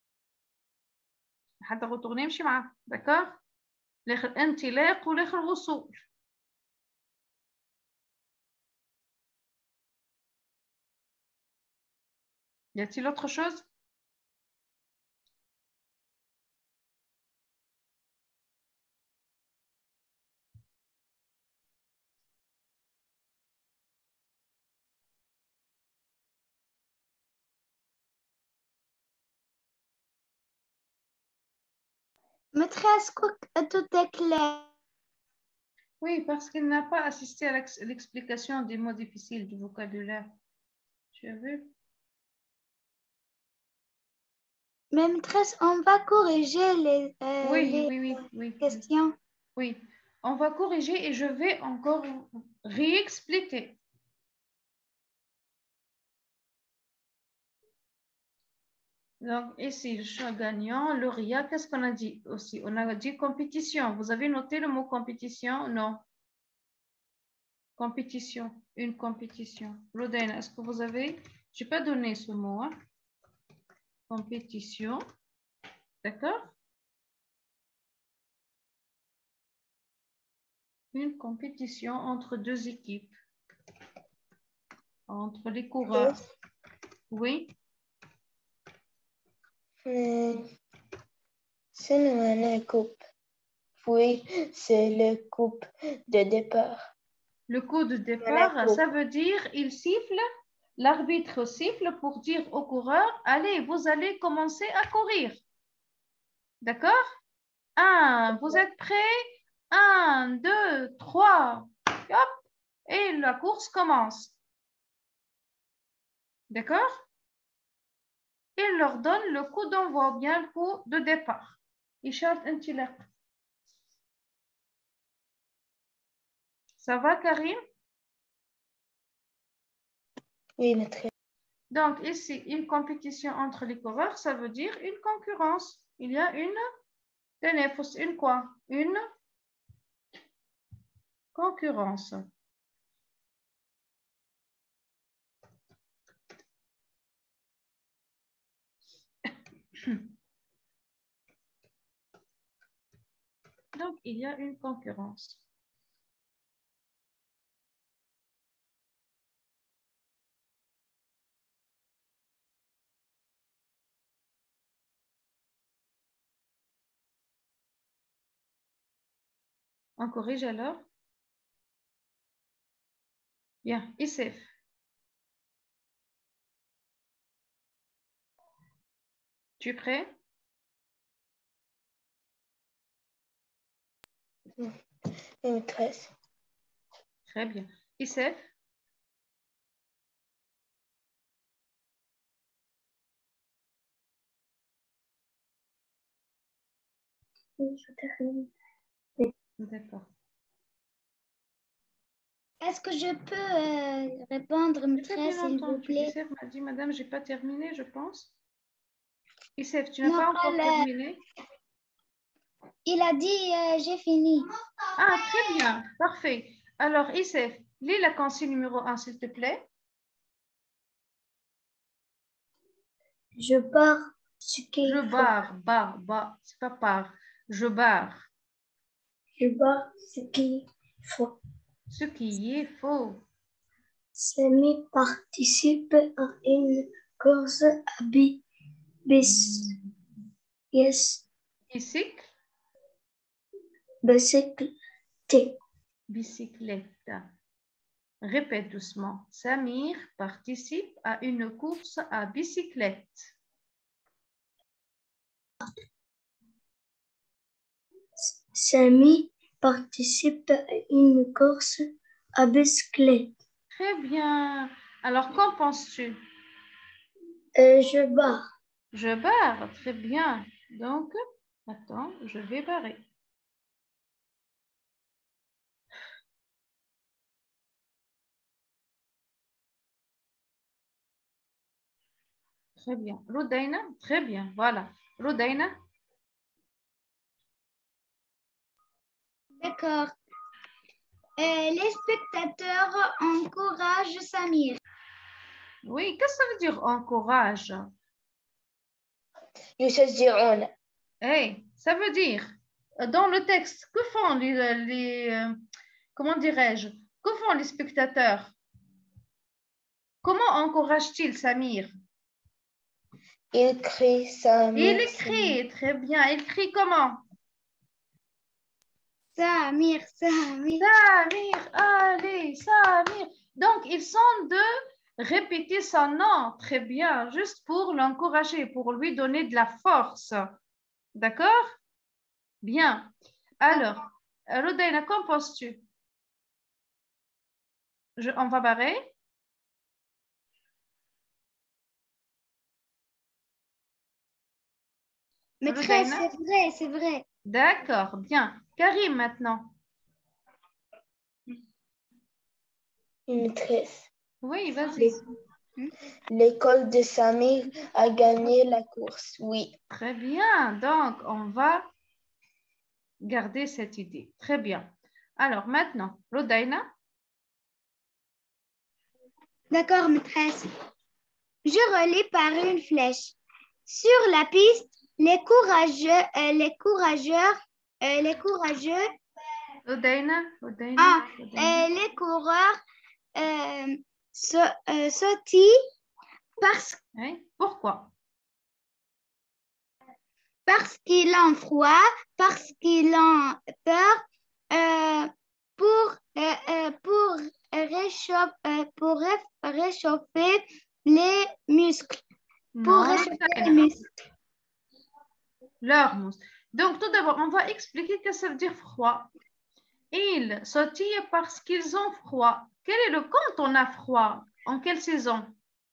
حتى retourner مشي معاه. D'accord? الآخر انطلاق والآخر وصول. Y a-t-il autre chose? Maîtresse, tout est clair. Oui, parce qu'il n'a pas assisté à l'explication des mots difficiles du vocabulaire. Tu as vu? Mais maîtresse, on va corriger Oui. questions. Oui, on va corriger et je vais encore réexpliquer. Donc, ici, le choix gagnant, lauréat, qu'est-ce qu'on a dit aussi? On a dit compétition. Vous avez noté le mot compétition? Non. Compétition, une compétition. Rodin, est-ce que vous avez? Je n'ai pas donné ce mot. Hein? Compétition. D'accord? Une compétition entre deux équipes. Entre les coureurs. Oui? C'est une coupe. Oui, c'est le coupe de départ. Le coup de départ, ça veut dire il siffle, l'arbitre siffle pour dire au coureur, allez, vous allez commencer à courir. D'accord? 1, vous êtes prêts? 1, 2, 3. Hop, et la course commence. D'accord? Il leur donne le coup d'envoi, bien le coup de départ. إشارة انطلاق. Ça va, Karim? Oui, maîtresse. Donc, ici, une compétition entre les coureurs, ça veut dire une concurrence. Il y a une quoi? Une concurrence. Donc, il y a une concurrence. On corrige alors? Bien, Issef. Tu es prêt? Oui, maîtresse. Très bien. Issef? Oui, je termine. D'accord. Est-ce que je peux répondre, maîtresse, Bien s'il vous entendu. plaît? Issef m'a dit, madame, je n'ai pas terminé, je pense. Issef, tu n'as Non, pas encore terminé? il a dit j'ai fini. Ah, très bien. Parfait. Alors, Issef, lis la consigne numéro 1, s'il te plaît. Je pars ce qu'il Je faut. barre. C'est pas part. Je barre. Je pars ce qu'il faut. Ce qui est faux. Semi participe à une course à bis. Yes. Bicycle. Bicyclette. Bicyclette. Répète doucement. Samir participe à une course à bicyclette. Samir participe à une course à bicyclette. Très bien. Alors, qu'en penses-tu? Je barre. Je barre. Très bien. Donc, attends, je vais barrer. Très bien. Rudaina, très bien. Voilà. Rudaina. D'accord. Les spectateurs encouragent Samir. Oui, qu'est-ce que ça veut dire encourage? يشجعون. Hey, ça veut dire, dans le texte, que font comment dirais-je, que font les spectateurs? Comment encourage-t-il Samir? Il crie Samir. Il écrit, très bien. Il crie comment? Samir, Samir. Samir, allez, Samir. Donc, ils sont de répéter son nom, très bien, juste pour l'encourager, pour lui donner de la force. D'accord? Bien. Alors, Rudaina, qu'en penses-tu? On va barrer? Maîtresse, Rudaina? c'est vrai, c'est vrai. D'accord, bien. Karim, maintenant. Maîtresse. Oui, vas-y. L'école de Samir a gagné la course. Oui. Très bien. Donc, on va garder cette idée. Très bien. Alors, maintenant, Rudaina. D'accord, maîtresse. Je relis par une flèche. Sur la piste, les Rudaina, Rudaina, Rudaina. les coureurs sautillent Oui. Pourquoi? parce qu'ils ont froid, parce qu'ils ont peur, pour réchauffer les muscles. Pour Non, réchauffer les Rudaina. muscles. Leur mousse. Donc, tout d'abord, on va expliquer que ça veut dire froid. Ils sautillent parce qu'ils ont froid. Quel est le quand on a froid? En quelle saison?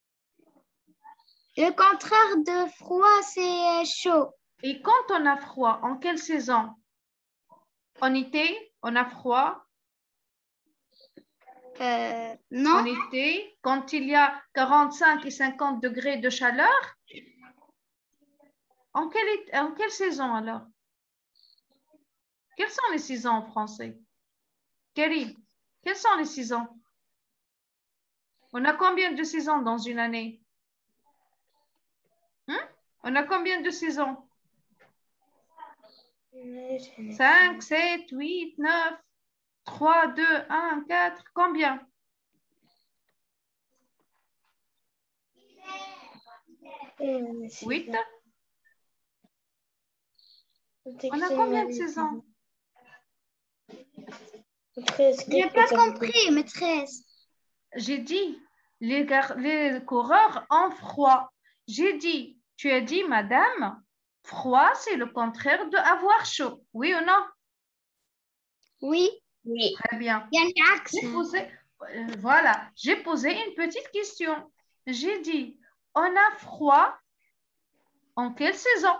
Le contraire de froid, c'est chaud. Et quand on a froid, en quelle saison? En été, on a froid. Non, En été, quand il y a 45 et 50 degrés de chaleur. En quelle saison alors? Quelles sont les saisons en français? Karim, quelles sont les saisons? On a combien de saisons dans une année? On a combien de saisons? 5, 7, 8, 9, 3, 2, 1, 4. Combien? 8. On a combien de saisons? j'ai pas compris, maîtresse. J'ai dit, les coureurs ont froid. J'ai dit, tu as dit, madame, froid, c'est le contraire de avoir chaud. Oui ou non? Oui, Oui. Très bien. il y a un axe. Voilà, j'ai posé une petite question. J'ai dit, on a froid en quelle saison?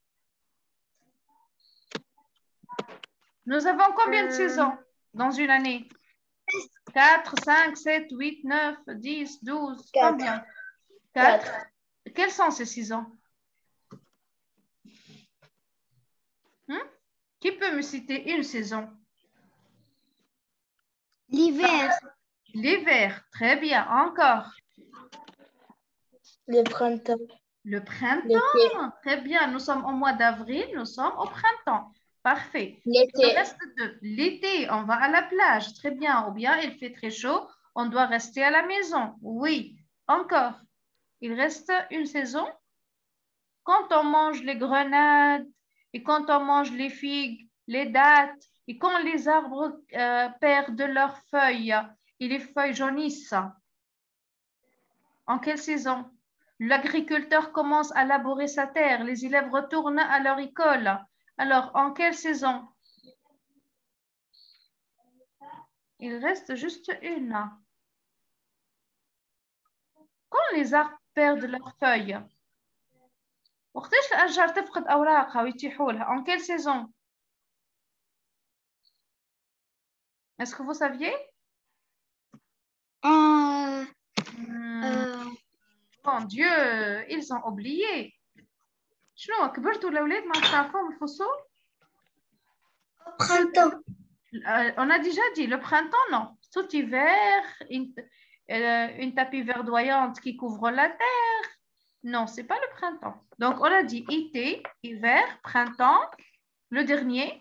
Nous avons combien de saisons dans une année? 4, 5, 7, 8, 9, 10, 12, Quatre. combien? 4. Quelles sont ces saisons? Qui peut me citer une saison? L'hiver. L'hiver, très bien. Encore. Le printemps. Le printemps, L'été. très bien. Nous sommes au mois d'avril, nous sommes au printemps. Parfait. L'été. Il reste l'été, on va à la plage, très bien. Ou bien il fait très chaud, on doit rester à la maison. Oui, encore. Il reste une saison. Quand on mange les grenades, et quand on mange les figues, les dattes, et quand les arbres perdent leurs feuilles et les feuilles jaunissent. En quelle saison? L'agriculteur commence à labourer sa terre, les élèves retournent à leur école. Alors, en quelle saison? Il reste juste une. Quand les arbres perdent leurs feuilles. وقتاش الأشجار تفقد أوراقها ويطيحوا لها؟ En quelle saison? Est-ce que vous saviez? Mon Dieu, ils ont oublié. شنو كبرتوا الأولاد ما تعرفوهم الفصول؟ Printemps. On a déjà dit le printemps, non. Tout hiver, une tapis verdoyante qui couvre la terre. Non, c'est pas le printemps. Donc, on a dit été, hiver, printemps. Le dernier.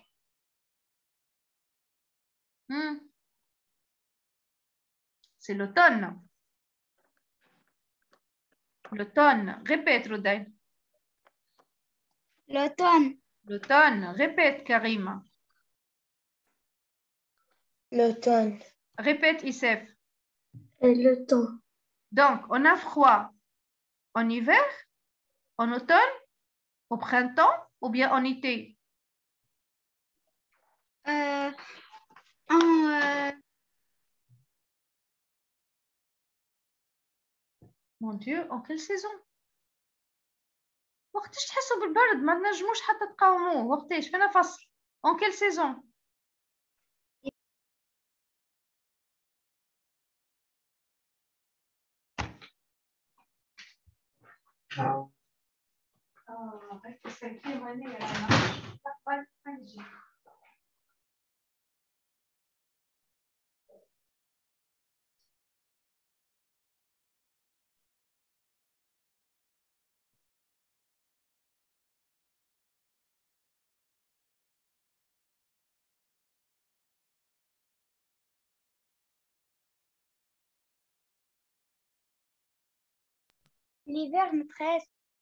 C'est l'automne. L'automne. Répète, Rodaï. L'automne. L'automne. Répète, Karima. L'automne. Répète, Issef. L'automne. Donc, on a froid en hiver, en automne, au printemps ou bien en été? Mon Dieu, en quelle saison? وقتاش تحسوا بالبرد ما تنجموش حتى تقاوموه؟ وقتاش فينا فصل؟ En quelle saison? L'hiver, maîtresse.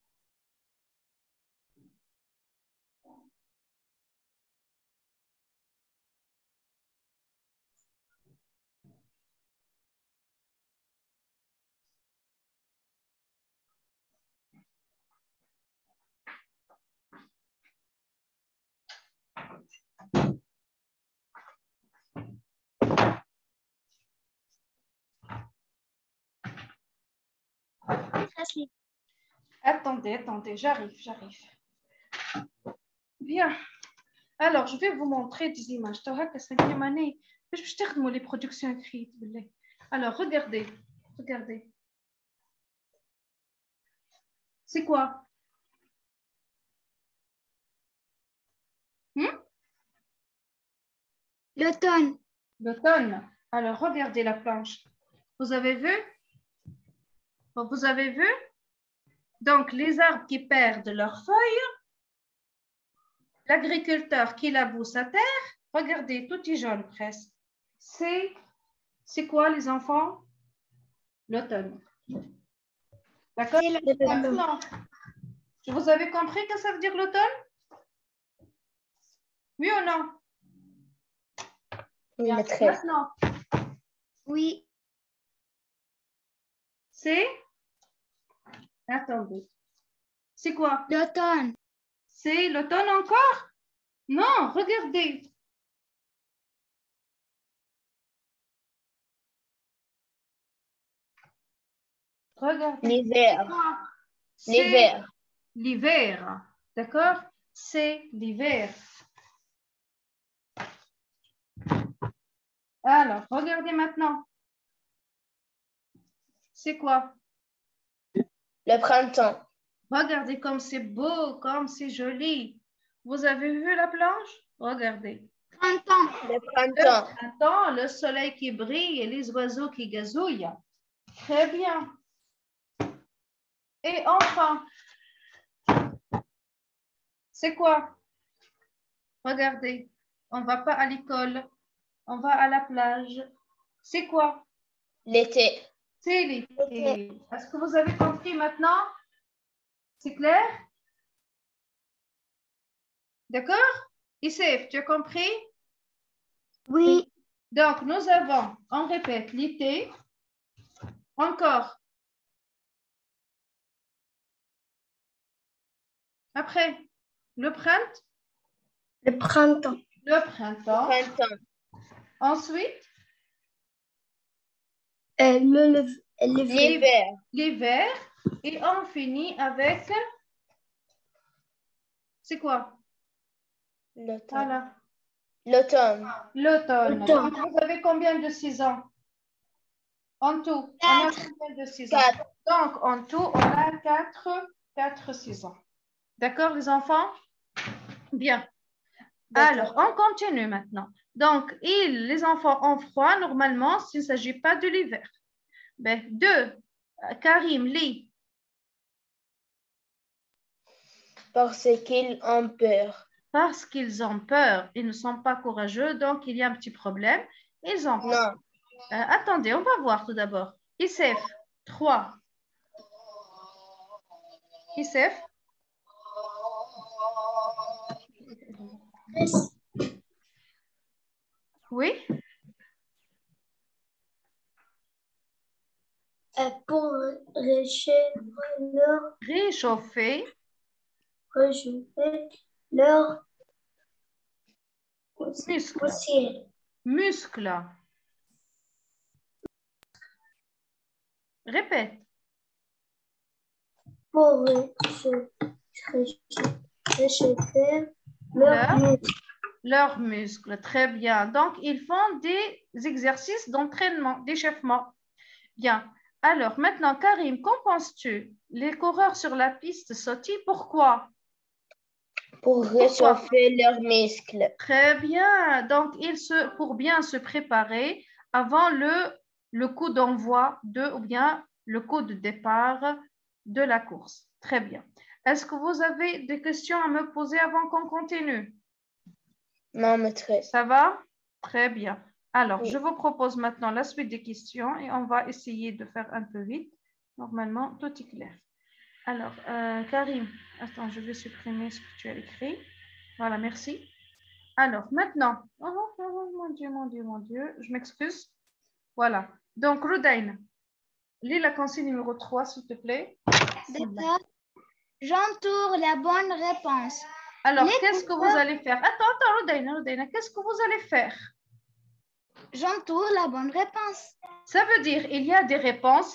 Attendez, j'arrive. Bien. Alors, je vais vous montrer des images. توهكا 5e année. باش تخدموا les productions écrites بالله. Alors, regardez. C'est quoi? L'automne. L'automne. Alors, regardez la planche. Vous avez vu? Donc, les arbres qui perdent leurs feuilles, l'agriculteur qui laboure sa terre. Regardez, tout est jaune presque. C'est quoi, les enfants? L'automne. D'accord? Maintenant, vous avez compris que ça veut dire l'automne? Oui ou non? Oui, Bien. maîtresse. Maintenant, Oui. c'est... Attendez. C'est quoi? L'automne. C'est l'automne encore? Non, regardez. Regardez. L'hiver. C'est L'hiver. l'hiver. D'accord? C'est l'hiver. Alors, regardez maintenant. C'est quoi? Le printemps. Regardez comme c'est beau, comme c'est joli. Vous avez vu la planche? Regardez. Printemps. Le printemps. Le printemps, le soleil qui brille et les oiseaux qui gazouillent. Très bien. Et enfin, c'est quoi? Regardez, on ne va pas à l'école, on va à la plage. C'est quoi? L'été. C'est l'été. Est-ce que vous avez compris maintenant? C'est clair? D'accord? Issef, tu as compris? Oui. Donc, nous avons, on répète, l'été. Encore. Après, le printemps. Le printemps. Le printemps. Printemps. Ensuite, L'hiver. l'hiver. Et on finit avec, c'est quoi? L'automne. Voilà. L'automne. L'automne. Automne. Donc, vous avez combien de saisons? En tout, on a combien de saisons? 4. Donc, en tout, on a 4 saisons. D'accord, les enfants? Bien. Alors, on continue maintenant. Donc, les enfants ont froid, normalement, s'il ne s'agit pas de l'hiver. Ben, 2. Karim, lis. Parce qu'ils ont peur. Parce qu'ils ont peur. Ils ne sont pas courageux, donc il y a un petit problème. Ils ont peur. Non. Attendez, on va voir tout d'abord. Issef, 3. Issef. Oui. Pour Réchauffer leur muscle. poussière. Muscle. Répète. Pour réchauffer Leurs muscles. Très bien. Donc, ils font des exercices d'entraînement, d'échauffement. Bien. Alors, maintenant, Karim, qu'en penses-tu? Les coureurs sur la piste sautillent, pourquoi? Pour réchauffer leurs muscles. Très bien. Donc, pour bien se préparer avant le coup d'envoi ou bien le coup de départ de la course. Très bien. Est-ce que vous avez des questions à me poser avant qu'on continue? Non, maîtresse. Ça va? Très bien. Alors, Oui. je vous propose maintenant la suite des questions et on va essayer de faire un peu vite. Normalement, tout est clair. Alors, Karim, attends, je vais supprimer ce que tu as écrit. Voilà, merci. Alors, maintenant, oh, mon Dieu, mon Dieu, mon Dieu, je m'excuse. Voilà. Donc, Rudain, lis la consigne numéro 3, s'il te plaît. D'accord. J'entoure la bonne réponse. Alors, qu'est-ce que vous allez faire? Attends, Rudaina, qu'est-ce que vous allez faire? J'entoure la bonne réponse. Ça veut dire, il y a des réponses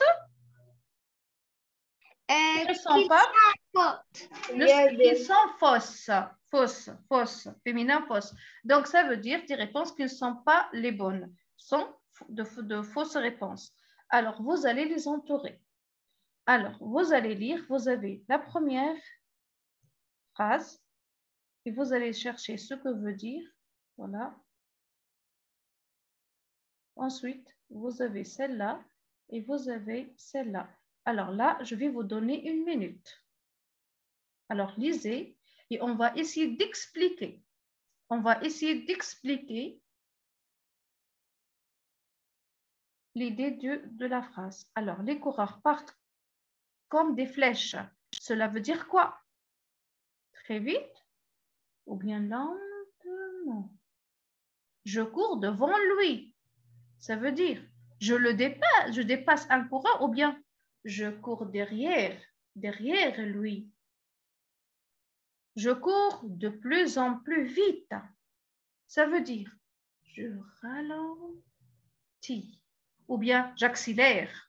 qui ne sont pas qui sont fausses, féminin fausse. Donc, ça veut dire des réponses qui ne sont pas les bonnes, sont de fausses réponses. Alors, vous allez les entourer. Alors, vous allez lire, vous avez la première phrase et vous allez chercher ce que veut dire. Voilà. Ensuite, vous avez celle-là et vous avez celle-là. Alors là, je vais vous donner 1 minute. Alors, lisez et on va essayer d'expliquer. On va essayer d'expliquer l'idée de la phrase. Alors, les coureurs partent comme des flèches. Cela veut dire quoi? Très vite ou bien lentement? Je cours devant lui. Ça veut dire je dépasse un coureur ou bien je cours derrière lui. Je cours de plus en plus vite. Ça veut dire je ralentis ou bien j'accélère.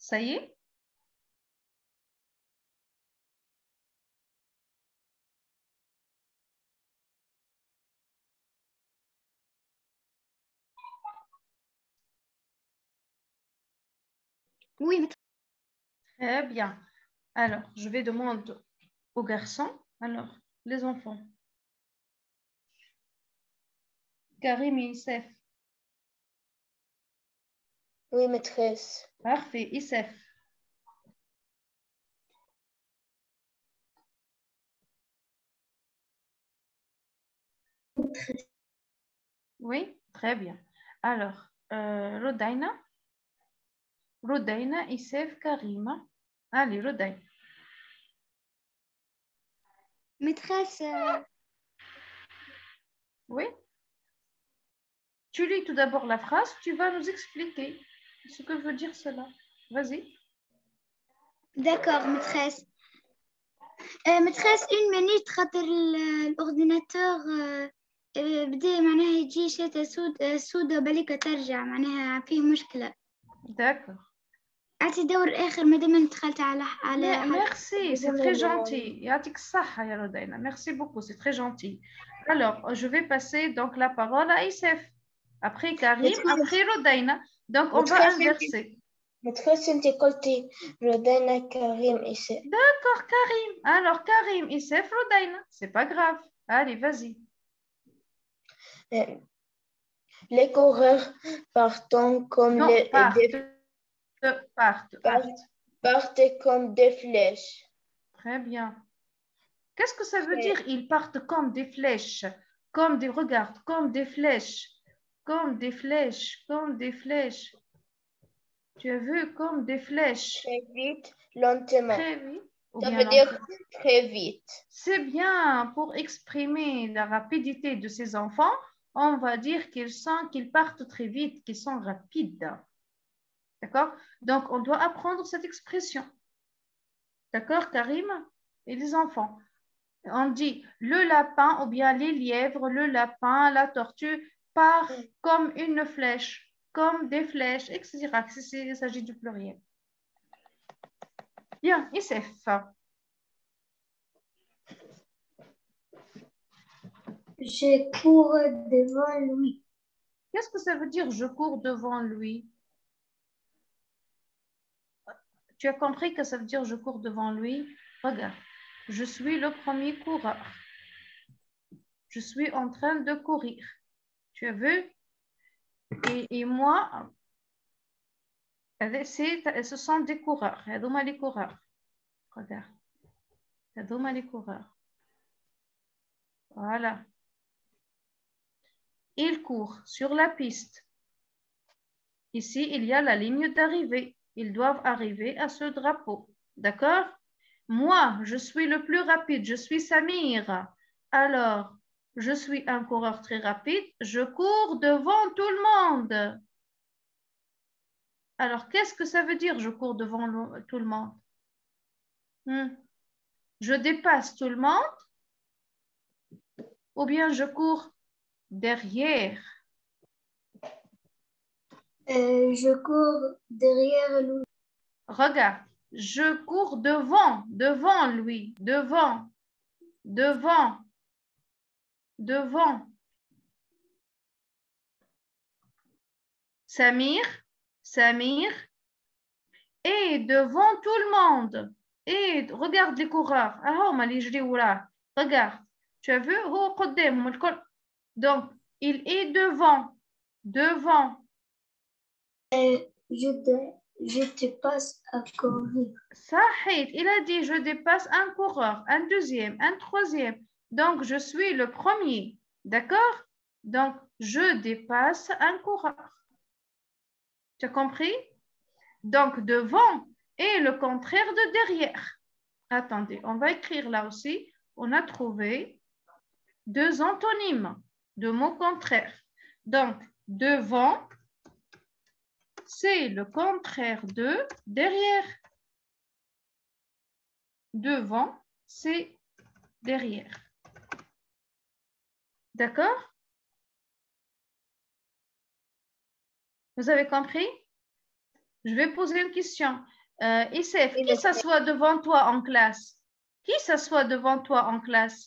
Ça y est? Oui, Très bien. Alors, je vais demander aux garçons. Alors, les enfants. Karim et Youssef. Oui, maîtresse. Parfait. Youssef. Oui, très bien. Alors, Rodaina. Rodaina, Youssef, Karima. Allez, Rodaina. maîtresse, Oui. Tu lis tout d'abord la phrase, tu vas nous expliquer ce que veut dire cela. Vas-y. d'accord, maîtresse. maîtresse 1 minute خاطر الأورديناتور بدأ معناها يجي شاشة سودة بالك ترجع معناها فيه مشكلة. D'accord. أعطي دور آخر ما دام دخلت على Merci, c'est très gentil. Yatik Saha, ya Rodaina. Merci beaucoup, c'est très gentil. Alors, je vais passer donc la parole à Youssef. Après Karim, après Rodaina. Donc, on va inverser. Maîtresse, انت قلتي رودانا كريم إيسا. D'accord, Karim. Alors, Karim, Youssef, Rodaina. C'est pas grave. Allez, vas-y. Les coureurs partent comme Non, partent comme des flèches. Très bien. Qu'est-ce que ça veut dire? Ils partent comme des flèches, comme des, regarde, comme des flèches, comme des flèches, comme des flèches. Tu as vu comme des flèches. Très vite, lentement. Très vite. Ça veut dire très vite. C'est bien. Pour exprimer la rapidité de ces enfants, on va dire qu'ils partent très vite, qu'ils sont rapides. D'accord? Donc, on doit apprendre cette expression. D'accord, Karim? Et les enfants. On dit le lapin ou bien les lièvres, le lapin, la tortue part comme une flèche, comme des flèches, etc. Il s'agit du pluriel. Bien, Youssef. Je cours devant lui. Qu'est-ce que ça veut dire je cours devant lui? Tu as compris que ça veut dire je cours devant lui? Regarde, je suis le premier coureur. Je suis en train de courir. Tu as vu? Et moi, ce sont des coureurs. Regarde-moi les coureurs. Regarde. Regarde-moi les coureurs. Voilà. Ils courent sur la piste. Ici, il y a la ligne d'arrivée. Ils doivent arriver à ce drapeau. D'accord? Moi, je suis le plus rapide. Je suis Samir. Alors, je suis un coureur très rapide. Je cours devant tout le monde. Alors, qu'est-ce que ça veut dire je cours devant tout le monde? Je dépasse tout le monde ou bien je cours derrière? Je cours derrière lui. Regarde, je cours devant lui, devant. Samir, et devant tout le monde. Et regarde les coureurs. Regarde, tu as vu? Donc, il est devant. Je te passe à courir. Sahid, il a dit je dépasse un coureur, un deuxième, un troisième. Donc, je suis le premier. D'accord? Donc, je dépasse un coureur. Tu as compris? Donc, devant est le contraire de derrière. Attendez, on va écrire là aussi. On a trouvé deux antonymes, deux mots contraires. Donc, devant, c'est le contraire de derrière. Devant, c'est derrière. D'accord? Vous avez compris? Je vais poser une question. Issef, qui s'assoit devant toi en classe? Qui s'assoit devant toi en classe?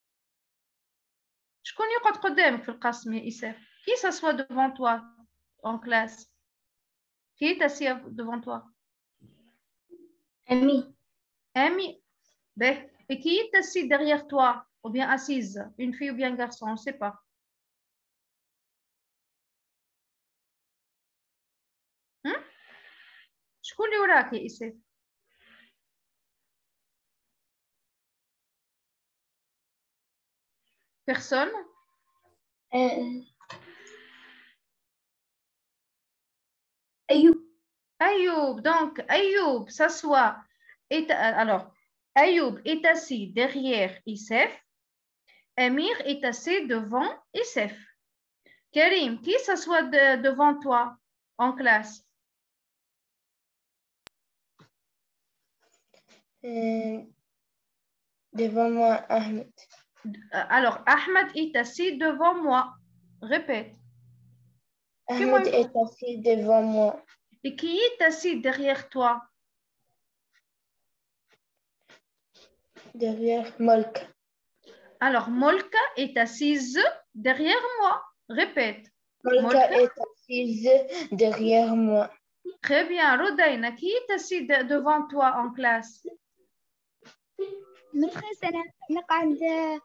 شكون يقعد قدامك في القسم يا إساف؟ Qui s'assoit devant toi en classe? Qui est assis devant toi? Ami. Ami. Et qui est assis derrière toi? Ou bien assise? Une fille ou bien un garçon? On ne sait pas. شكون اللي وراك يا إساف؟ Personne? Ayoub. Ayoub. Donc, Ayoub s'assoit. Alors, Ayoub est assis derrière Issef. Amir est assis devant Issef. Karim, qui s'assoit devant toi en classe? Devant moi, Ahmed. Alors, Ahmed est assis devant moi. Répète. Ahmed est assis devant moi. Et qui est assis derrière toi? Derrière Molka. Alors, Molka est assise derrière moi. Répète. Molka est assise derrière moi. Très bien. Rodaina, qui est assis devant toi en classe? مدرس أنا نقعد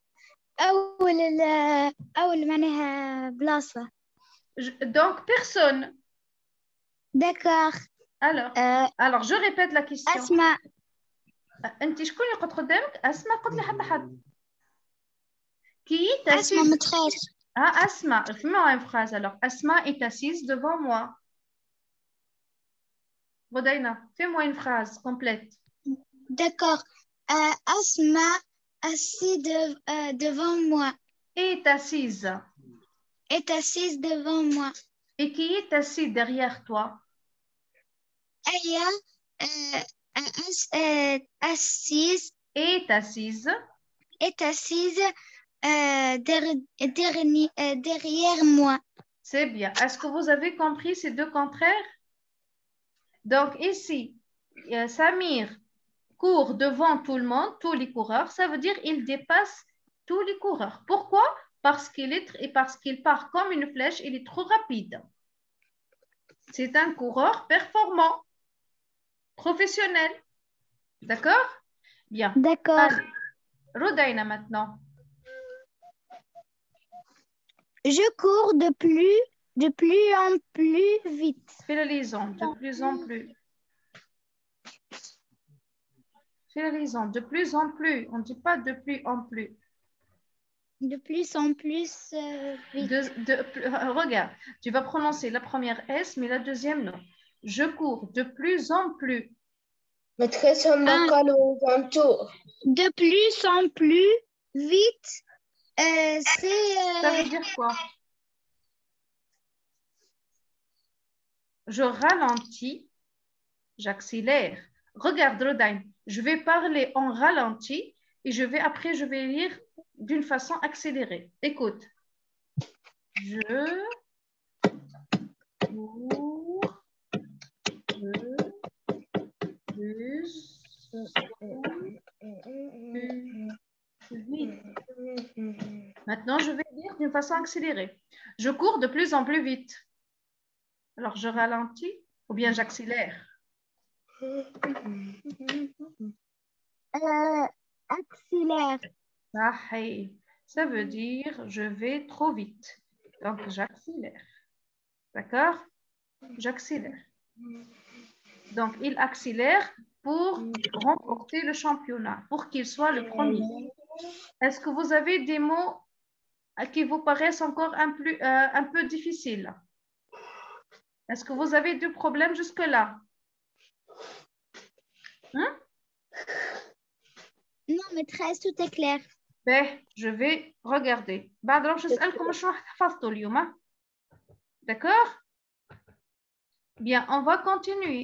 أول معناها بلاصة. Donc, personne. D'accord. Alors, je répète la question. أسمع. أنت شكون اللي قد قدامك؟ أسمع قلت لي حتى حد. Qui est assise? أسمع مدرس. Ah, Asma. Fais-moi une phrase alors. Asma est assise devant moi. Rodaina, fais-moi une phrase complète. D'accord. Asma assis devant moi. Est assise. Est assise devant moi. Et qui est assis derrière toi? Aya assise. Est assise. Est assise derrière moi. C'est bien. Est-ce que vous avez compris ces deux contraires? Donc ici, Samir court devant tout le monde, tous les coureurs. Ça veut dire qu'il dépasse tous les coureurs. Pourquoi? Parce qu'il part comme une flèche, il est trop rapide. C'est un coureur performant, professionnel. D'accord? Bien. D'accord. Rodaina maintenant. Je cours de plus en plus vite. Fais la liaison, de plus en plus. Fais la liaison, de plus en plus. On ne dit pas de plus en plus. De plus en plus vite. Regarde, tu vas prononcer la première S, mais la deuxième non. Je cours de plus en plus. Maîtresse, on m'appelle aux alentours. De plus en plus vite, c'est... Ça veut dire quoi? Je ralentis, j'accélère. Regarde, Rodain, je vais parler en ralenti et après, je vais lire d'une façon accélérée. Écoute. Je cours de plus vite. Maintenant, je vais lire d'une façon accélérée. Je cours de plus en plus vite. Alors, je ralentis ou bien j'accélère? Accélère. Ça veut dire je vais trop vite. Donc, j'accélère. D'accord? J'accélère. Donc, il accélère pour remporter le championnat, pour qu'il soit le premier. Est-ce que vous avez des mots qui vous paraissent encore un peu difficiles? Est-ce que vous avez du problème jusque-là? Hein? Non, maîtresse, tout est clair. Je vais regarder. D'accord? Bien, on va continuer.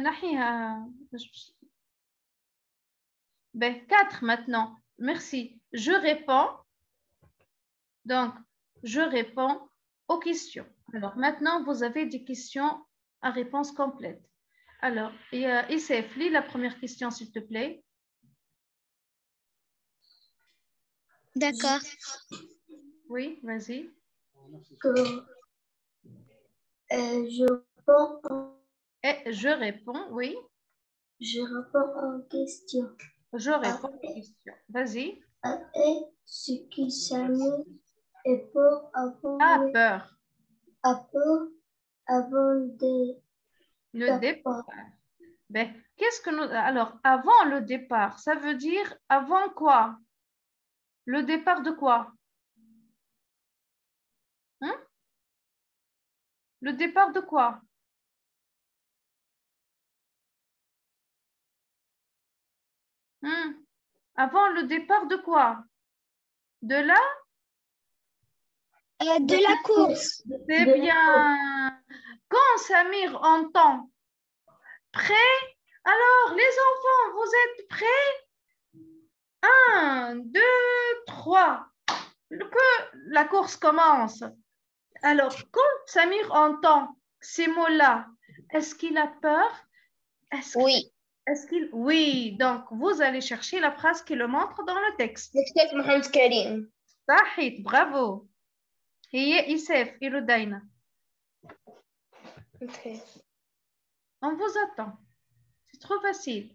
4 maintenant. Merci. Je réponds. Donc, je réponds aux questions. Alors, maintenant, vous avez des questions à réponse complète. Alors, Youssef, lis la première question, s'il te plaît. D'accord. Oui, vas-y. Je réponds Et je réponds, oui. en question. Je réponds aux questions. Vas-y. Et ce qui s'amuse est pour Ah, peur. Avant de Le départ. Ben, qu'est-ce que nous... Alors, avant le départ, ça veut dire avant quoi? Le départ de quoi? Hein? Le départ de quoi? Avant le départ de quoi? De là? De la course. C'est bien. Quand Samir entend prêt, alors les enfants, vous êtes prêts? 1, 2, 3. Que la course commence. Alors, quand Samir entend ces mots-là, est-ce qu'il a peur? Oui. Est-ce qu'il... Oui, donc vous allez chercher la phrase qui le montre dans le texte. Monsieur Mohamed Karim. صحيح, bravo. هي إساف إيروداينا. On vous attend. C'est trop facile.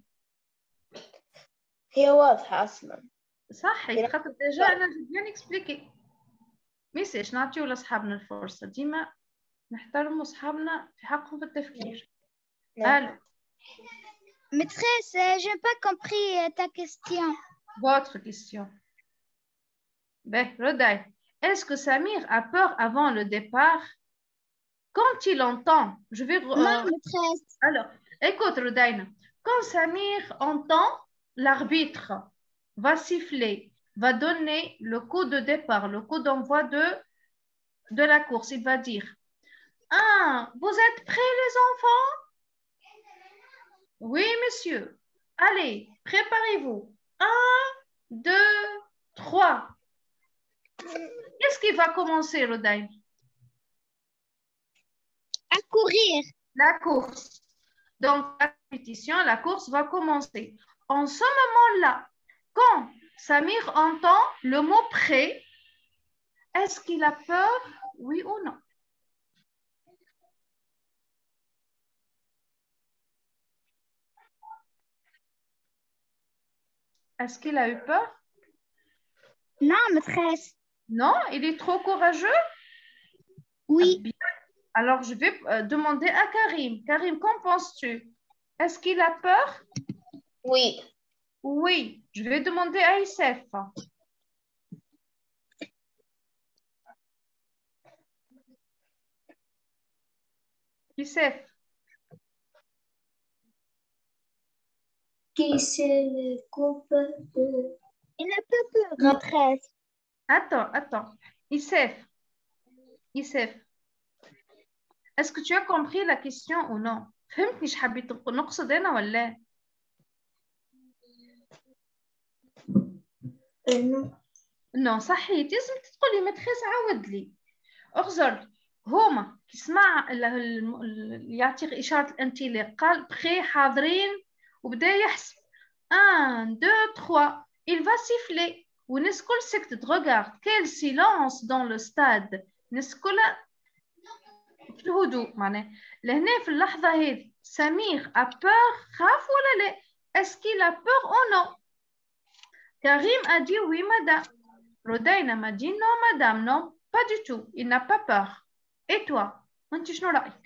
هي واضحة أصلا. صحيح خاطر ديجا أنا bien expliqué. ميساش نعطيو لأصحابنا الفرصة ديما نحترموا أصحابنا في حقهم في التفكير. نعم. Maîtresse, je n'ai pas compris ta question. Votre question. Ben, Rodaï, est-ce que Samir a peur avant le départ? Quand il entend, je vais... Non, maîtresse. Alors, écoute, Rodaïna, quand Samir entend, l'arbitre va siffler, va donner le coup de départ, le coup d'envoi de la course. Il va dire, vous êtes prêts les enfants? Oui, monsieur. Allez, préparez-vous. 1, 2, 3. Qu'est-ce qui va commencer, Rodaï? À courir. La course. Donc, la compétition, la course va commencer. En ce moment-là, quand Samir entend le mot prêt, est-ce qu'il a peur, oui ou non? Est-ce qu'il a eu peur? Non, maîtresse. Non, il est trop courageux? Oui. Bien. Alors, je vais demander à Karim. Karim, qu'en penses-tu? Est-ce qu'il a peur? Oui. Oui. Je vais demander à Youssef. Youssef. Qui c'est le couple de... Il n'a pas peur, maîtresse. Attends. Youssef. Est-ce que tu as compris la question ou non? فهمتني ايش حبيت نقصد انا ولا؟ نو صحيح لازم تقولي متخيس عاود لي اغزر هما كيسمع يعطيك اشاره الانطلاق قال بخي حاضرين وبدا يحسب 1 2 3 il va siffler والناس كل سكتت regarde quel silence dans le stade الناس كلها في الهدوء معناه لهنا في اللحظه هذه سمير a peur خاف ولا لا est-ce qu'il a peur ou non Karim a dit oui madame Rodaina m'a dit non madame non pas du tout il n'a pas peur et toi انت شنو رايك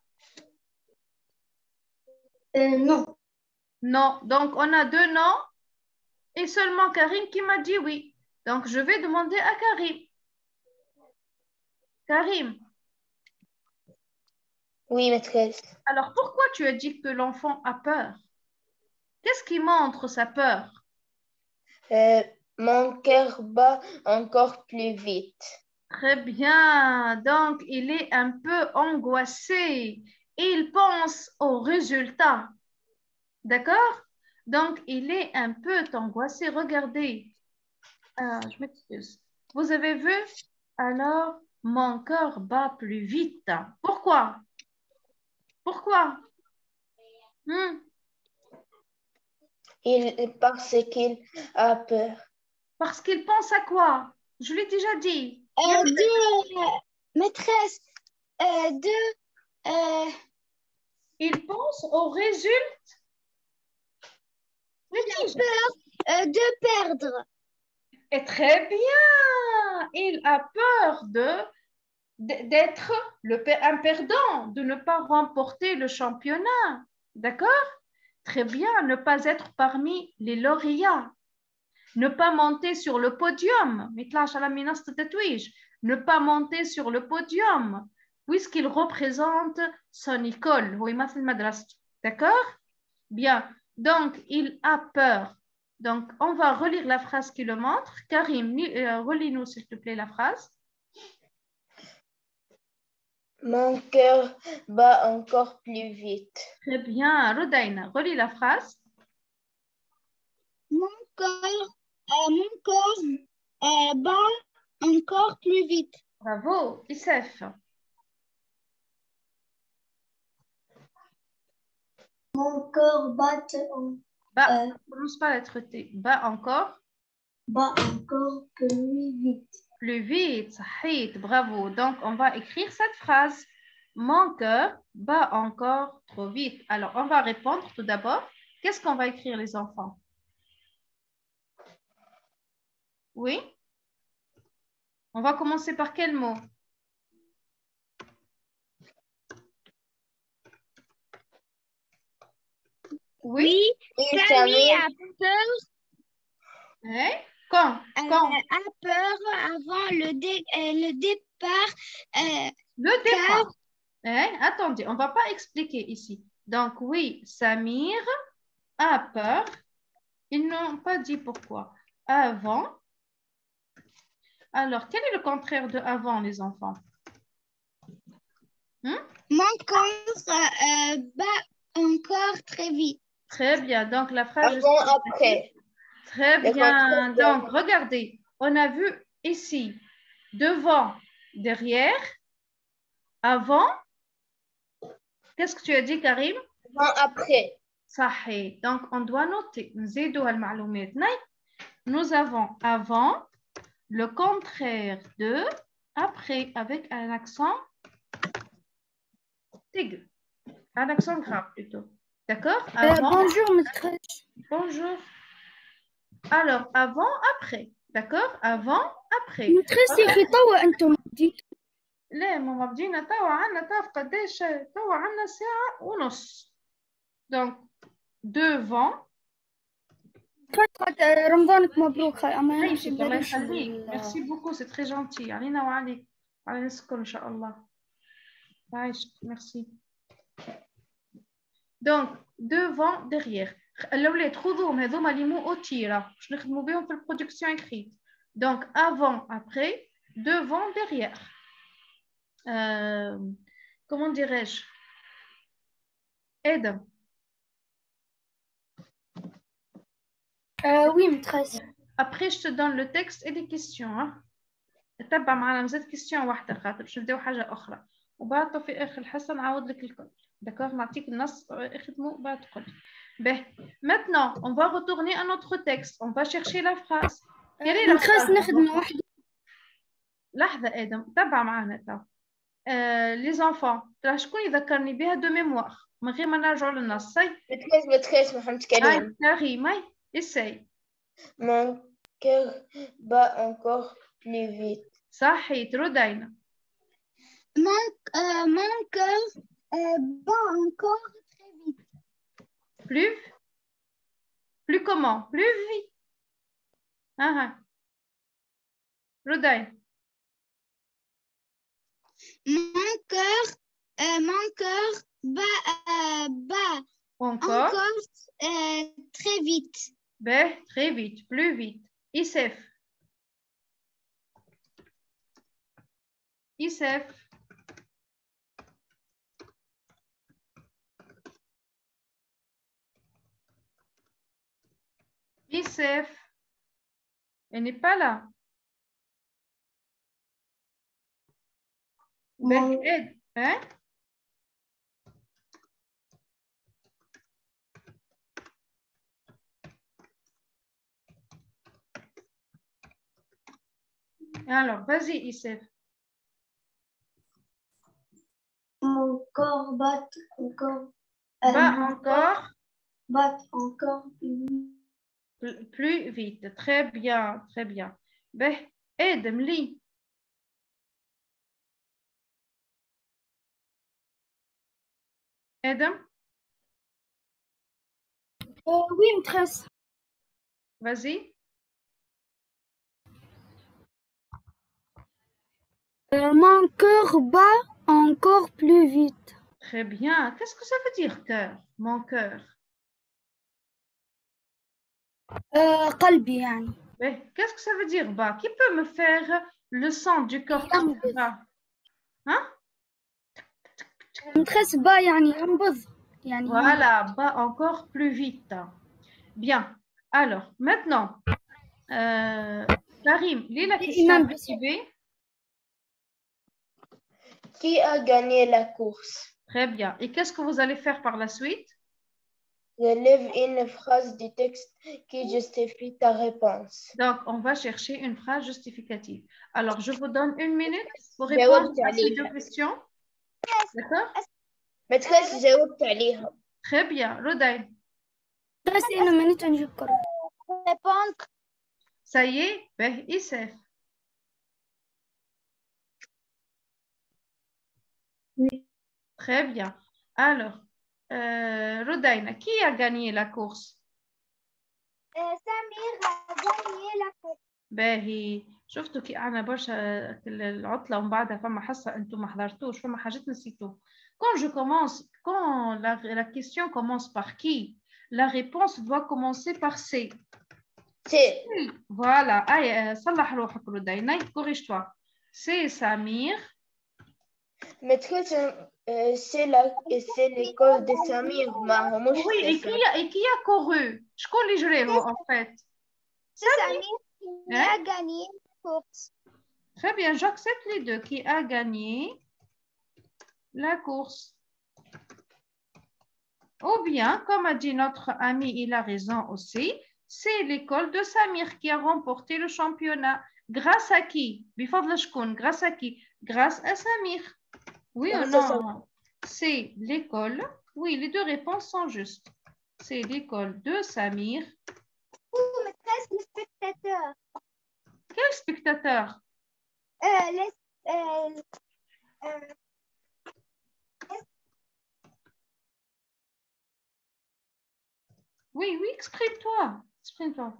Non. non donc on a deux non et seulement Karim qui m'a dit oui donc je vais demander à Karim Oui, maîtresse. alors pourquoi tu as dit que l'enfant a peur? Qu'est-ce qui montre sa peur? Mon cœur bat encore plus vite. Très bien. Donc, il est un peu angoissé. Il pense au résultat. D'accord? Donc, il est un peu angoissé. Regardez. Je m'excuse. Vous avez vu? Alors, mon cœur bat plus vite. Pourquoi? Pourquoi? Hmm. Parce qu'il a peur. Parce qu'il pense à quoi? Je l'ai déjà dit. Maîtresse, Il pense au résultat. il a peur de perdre. Et très bien. Il a peur d'être un perdant, de ne pas remporter le championnat. D'accord? Très bien. Ne pas être parmi les lauréats. Ne pas monter sur le podium. Ne pas monter sur le podium puisqu'il représente son école. D'accord? Bien. Donc, il a peur. Donc, on va relire la phrase qui le montre. Karim, relis-nous s'il te plaît la phrase. Mon cœur bat encore plus vite. Très bien. Rodaina, relis la phrase. Mon corps bat encore plus vite. Bravo. Issef. Mon cœur bat Commence par la lettre T. Bat encore. bat encore plus vite. Plus vite. Sahit. Bravo. Donc, on va écrire cette phrase. Mon cœur bat encore trop vite. Alors, on va répondre tout d'abord. Qu'est-ce qu'on va écrire, les enfants? Oui? On va commencer par quel mot? Oui? Samy a peur. Hein? Quand? A peur avant le départ. Le départ. Hein? Attendez, on ne va pas expliquer ici. Donc, oui, Samir a peur. Ils n'ont pas dit pourquoi. Avant. Alors, quel est le contraire de avant, les enfants? Mon corps bat encore très vite. Très bien. Donc, la phrase... Avant, après. Très bien. Donc, regardez. On a vu ici devant, derrière, avant. Qu'est-ce que tu as dit, Karim? Avant, après. صحيح. Donc, on doit noter. Nous avons avant, le contraire de après, avec un accent aigu. Un accent grave plutôt. D'accord? Bonjour, maîtresse. Bonjour. Alors, avant, après. D'accord? Avant, après. maîtresse يا أخي توا أنتم لا ماما بدينا توا عنا تعرف قداش توا عنا ساعة ونص. Donc, devant. رمضانك مبروك أما Merci beaucoup, c'est très gentil. علينا وعليك. على نسكن إن شاء الله. Merci. Donc, devant, derrière. الأولاد خذوهم هذوما اللي مو أوتيرا باش نخدموا بهم في البرودكسيون écrite. Donc, avant, après, devant, derrière. Comment dirais-je? Aide. Oui, maîtresse. Après, je te donne le texte et des questions. تبع معنا مزيد كيستيون واحدة خاطر باش نبداو حاجة أخرى وبعد في آخر الحصة نعاود لك الكل. داكوغ نعطيك النص اخدموا بعد تقول. باهي. Maintenant, on va retourner à notre texte. On va chercher la phrase. Quelle est la phrase? نخدم واحدة. لحظة آدم تبع معنا تو. Les enfants. ترى شكون يذكرني بها دو ميموار من غير ما نرجعوا للنص. متخيس محمد كريم. كريم هاي essaye. Mon cœur bat encore plus vite. صحيت ردينا. Mon cœur bat encore très vite. Plus comment? Plus vite. ردينا. Mon cœur bat encore très vite. Très vite, plus vite. Isef. Isef. Isef. Elle n'est pas là. Hein? Alors, vas-y, Issef. Mon corps bat encore. Va Mon encore corps bat encore. plus vite. Très bien, très bien. Ben, aide-moi. Li. Aide-moi. Oui, maîtresse. Vas-y. Mon cœur bat encore plus vite. Très bien. Qu'est-ce que ça veut dire, cœur? Mon cœur. قلبي يعني. Ben, qu'est-ce que ça veut dire, bas? Qui peut me faire le son du corps qui ينبض. bat? Hein? متخس با يعني ينبض يعني Voilà, bat encore plus vite. Bien. Alors, maintenant, Karim, lis la question Imam, activée. Qui a gagné la course? Très bien. Et qu'est-ce que vous allez faire par la suite? Relève une phrase du texte qui justifie ta réponse. Donc, on va chercher une phrase justificative. Alors, je vous donne 1 minute pour جاوبت répondre à ces عليها. deux questions. D'accord? متخس جاوبت عليها. Très bien. Rodaï, بس إنه منيت نشكر. Répondre. ça y est? Ben, Issef. Oui. Très bien. Alors, Rodaïna, qui a gagné la course? Samir a gagné la course. باهي شفتوا كي أنا برشا العطلة ومن بعدها فما حصة أنتم ما حضرتوش فما حاجات نسيتوه. Quand la question commence par qui, la réponse doit commencer par C. C'est Voilà. صلح روحك رودينا. Corrige-toi. C'est Samir. متخس c'est l'école de Samir ما هموش Oui, et qui a couru? شكون اللي جريو en fait? C'est Samir qui a gagné la course. Très bien, j'accepte les deux. Qui a gagné la course? Ou bien, comme a dit notre ami, il a raison aussi, c'est l'école de Samir qui a remporté le championnat. Grâce à qui? Grâce à qui? Grâce à Samir. Oui ou non? C'est l'école. Oui, les deux réponses sont justes. C'est l'école de Samir. Maîtresse, les spectateurs. Quel spectateur? Oui, exprime-toi. Exprime-toi.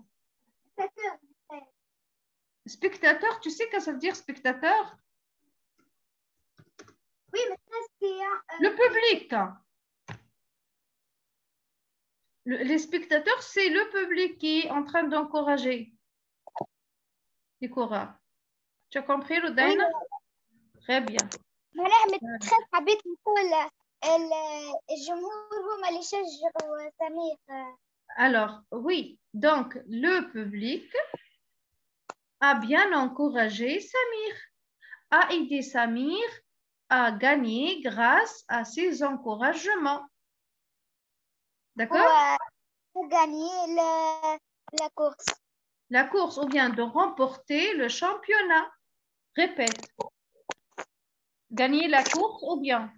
Spectateur, tu sais qu'est-ce que ça veut dire spectateur? Oui, maîtresse, c'est le public. Les spectateurs, c'est le public qui est en train d'encourager les coureurs. Tu as compris, Rudaina? Oui. Très bien. متخس حبيت نقول الجمهور هما اللي شجعوا سمير. Alors, oui, donc le public a bien encouragé Samir, a aidé Samir à gagner grâce à ses encouragements. D'accord? Pour gagner la course. La course, ou bien de remporter le championnat. Répète. Gagner la course ou bien?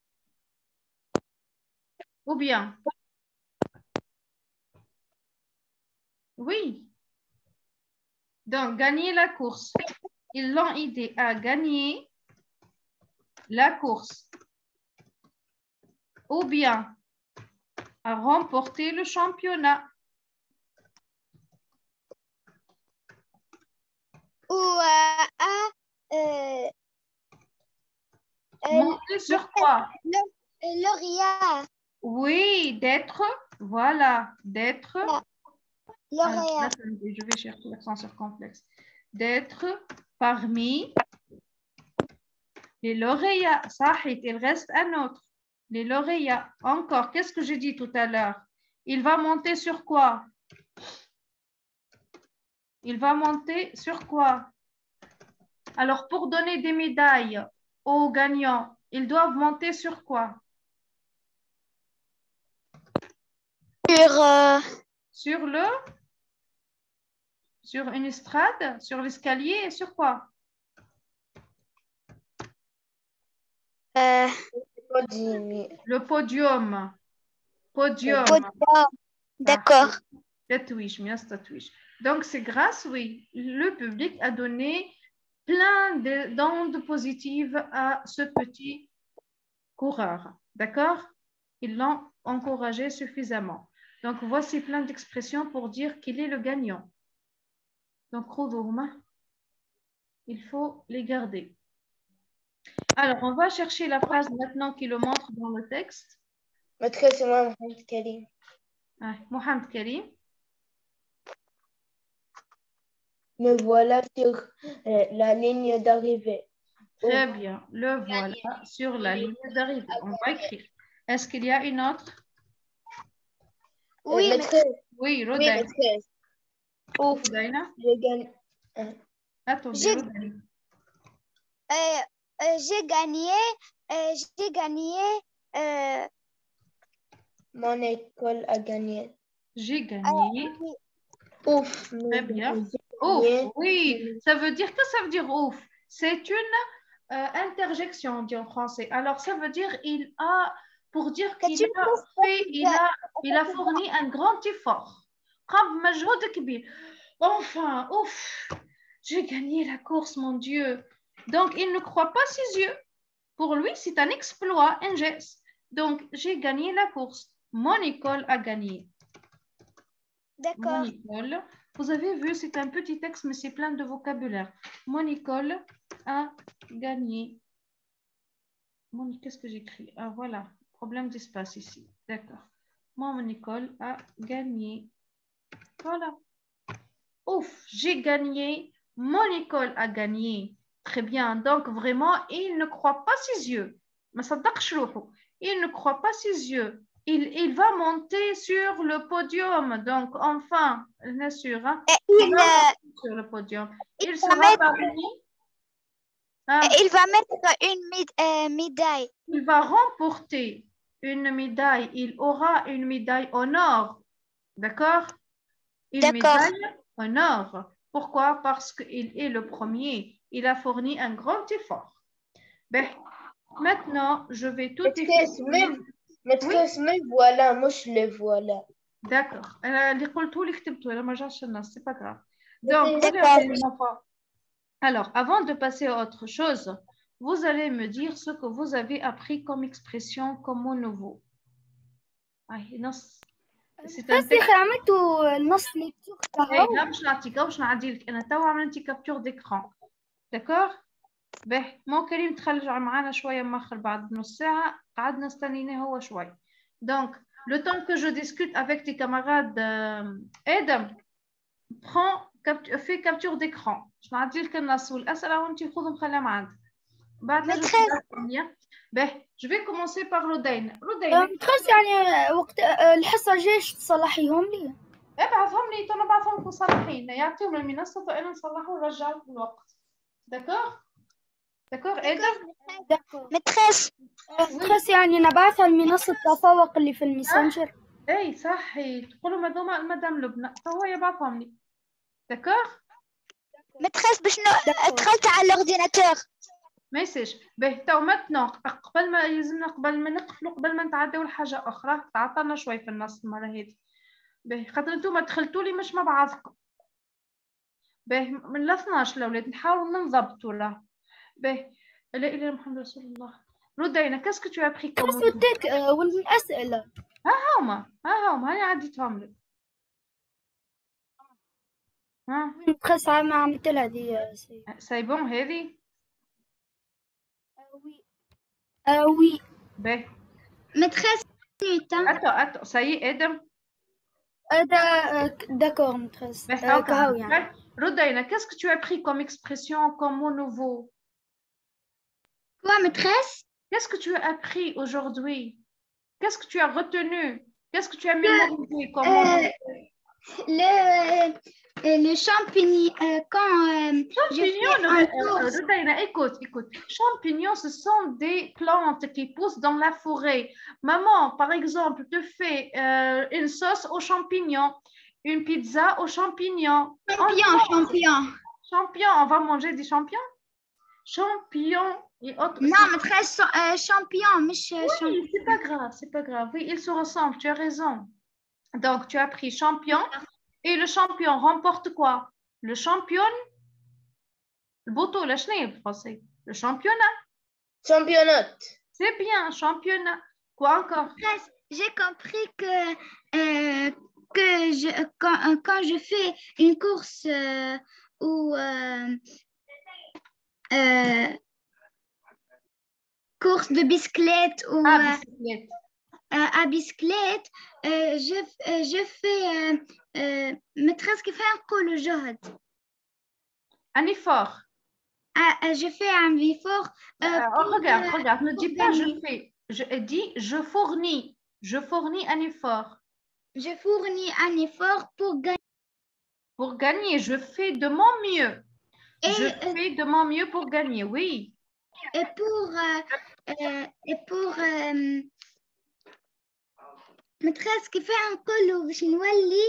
Ou bien? Oui. Donc, gagner la course. Ils l'ont aidé à gagner la course. Ou bien à remporter le championnat. Ou monter sur quoi? Lauréat. Oui, d'être, voilà, d'être. Lauréat. Je vais chercher l'accent circonflexe. D'être parmi les lauréats. Sahit, il reste un autre. Les lauréats. Encore, qu'est-ce que j'ai dit tout à l'heure? Il va monter sur quoi? Il va monter sur quoi? Alors, pour donner des médailles aux gagnants, ils doivent monter sur quoi? Sur une estrade, sur l'escalier, sur quoi? Le podium. Podium. D'accord. Tatouage, bien tatouage. Donc, c'est grâce, oui, le public a donné plein d'ondes positives à ce petit coureur. D'accord? Ils l'ont encouragé suffisamment. Donc, voici plein d'expressions pour dire qu'il est le gagnant. Donc, il faut les garder. Alors, on va chercher la phrase maintenant qui le montre dans le texte. Maîtresse, c'est moi, Mohamed Karim. Mohamed Karim. Me voilà sur la ligne d'arrivée. Très bien. Le voilà sur la ligne d'arrivée. On va écrire. Est-ce qu'il y a une autre? Oui, maîtresse. Oui, Oui, Rodaïna. maîtresse. Ouf, Rodaïna. je gagne. Attendez, J'ai- Rodaïna. j'ai gagné Mon école a gagné. J'ai gagné. Ouf, Très bien. Ouf, oui. Ça veut dire que ça veut dire ouf. C'est une interjection, on dit en français. Alors, ça veut dire il a, pour dire qu'il a fait, il a fourni un grand effort. Enfin, ouf, j'ai gagné la course, mon Dieu. Donc, il ne croit pas ses yeux. Pour lui, c'est un exploit, un geste. Donc, j'ai gagné la course. Mon école a gagné. D'accord. Mon école. Vous avez vu, c'est un petit texte, mais c'est plein de vocabulaire. Mon école a gagné. Qu'est-ce que j'écris? Ah, voilà. Problème d'espace ici. D'accord. Mon école a gagné. Voilà. Ouf, j'ai gagné. Mon école a gagné. Très bien. Donc, vraiment, il ne croit pas ses yeux. Il ne croit pas ses yeux. Il va monter sur le podium. Donc, enfin, bien sûr. Hein, il va monter sur le podium. Il sera parmi. Il va mettre une médaille. Il va remporter une médaille. Il aura une médaille en or. D'accord? Une médaille en or. Pourquoi? Parce qu'il est le premier. Il a fourni un grand effort. Ben, maintenant, je vais tout effectuer. maîtresse, me voilà, moi je le voilà. D'accord. اللي قلته لي كتبته انا ما جاش النص c'est pas grave. Donc, regardez les enfants. Alors, avant de passer à autre chose, vous allez me dire ce que vous avez appris comme expression, comme mot nouveau. C'est un texte. عملتوا النص ليكتور اي لا مش نعطيك مش نعدي لك انا تو عملت كابتور ديكران. داكور؟ به مو كريم تخرج معنا شويه مؤخر بعد نص ساعه قعدنا استنيناه هو شوي. Donc, le temps que je discute avec tes camarades, Adam, fais capture d'écran. Je نعدي لك النص والاسئله وانت خذهم خليها معاك. بعد je vais commencer par Rodaine. متخيل يعني وقت الحصه الجايه تصلحيهم لي؟ ابعثهم لي انا بعثهم لكم مصلحين يعطيهم المنصه وانا نصلحوا ونرجعوا لكم الوقت. داكور ادم. متخيل يعني نبعثها لمنصه التفوق اللي في الماسنجر. اي صحي تقولوا مدام لبنى فهو يبعثهم لي. داكور متخيل باش دخلت على الاورديناتور. ما يصيرش به تو متنو قبل ما يلزمنا قبل ما نقفلوا قبل ما نتعداو لحاجه اخرى تعطلنا شوي في النص المره هذه. به خاطر انتم دخلتوا لي مش مع بعضكم. به من 12 الاولاد نحاولوا ننضبطوا له. به لا اله الا محمد رسول الله. رودينا كاسكو تو ابري كوم كاسوتك والاسئله ها هما هاني عديتهم لك. ها متخيل ما عملت لها دي سي بون هذه. وي به متخيل attends ça y est Adam. D'accord, maîtresse. Rodaina, qu'est-ce que tu as pris comme expression, comme mot nouveau? Quoi, maîtresse? Qu'est-ce que tu as appris aujourd'hui? Qu'est-ce que tu as retenu? Qu'est-ce que tu as mémorisé comme mot nouveau? Le champignon, Rodaina, écoute. Champignons, ce sont des plantes qui poussent dans la forêt. Maman, par exemple, te fait une sauce aux champignons, une pizza aux champignons. Champignons. Champignons, on va manger des champignons? Champignons Non, maîtresse, champion, مش champion. Oui, c'est pas grave, c'est pas grave. Oui, ils se ressemblent, tu as raison. Donc, tu as pris champion et le champion remporte quoi? Le champion, le bateau, la chenille, français. Le championnat. Championnat. C'est bien, championnat. Quoi encore? J'ai compris quand je fais une course ou course de bicyclette ou bicyclette. à bicyclette, je fais maîtresse كيف نقولوا جهد. Un effort. Je fais un effort. Regarde, ne dis pas je fais. Je dis je fournis. Je fournis un effort. Je fournis un effort pour gagner. Pour gagner, je fais de mon mieux. Je fais de mon mieux pour gagner, oui. Et pour maîtresse كيف نقولوا باش نولي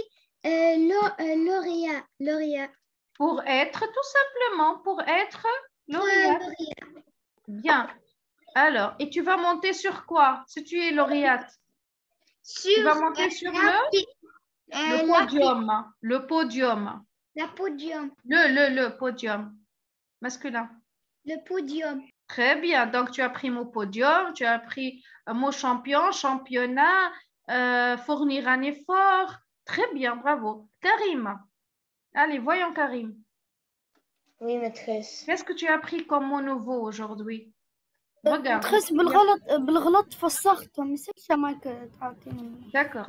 lauréat. Pour être, tout simplement, pour être lauréat. Bien. Alors, et tu vas monter sur quoi si tu es lauréate? Tu vas monter sur le podium. Le podium. La podium. Le podium. Masculin. Le podium. Très bien. Donc, tu as pris mon podium, tu as pris mon champion, championnat, fournir un effort. Très bien, bravo. Karim. Allez, voyons Karim. Oui, maîtresse. Qu'est-ce que tu as pris comme mot nouveau aujourd'hui? Regarde. maîtresse بالغلط فسرت ما نسيتش معك تعطيني. D'accord.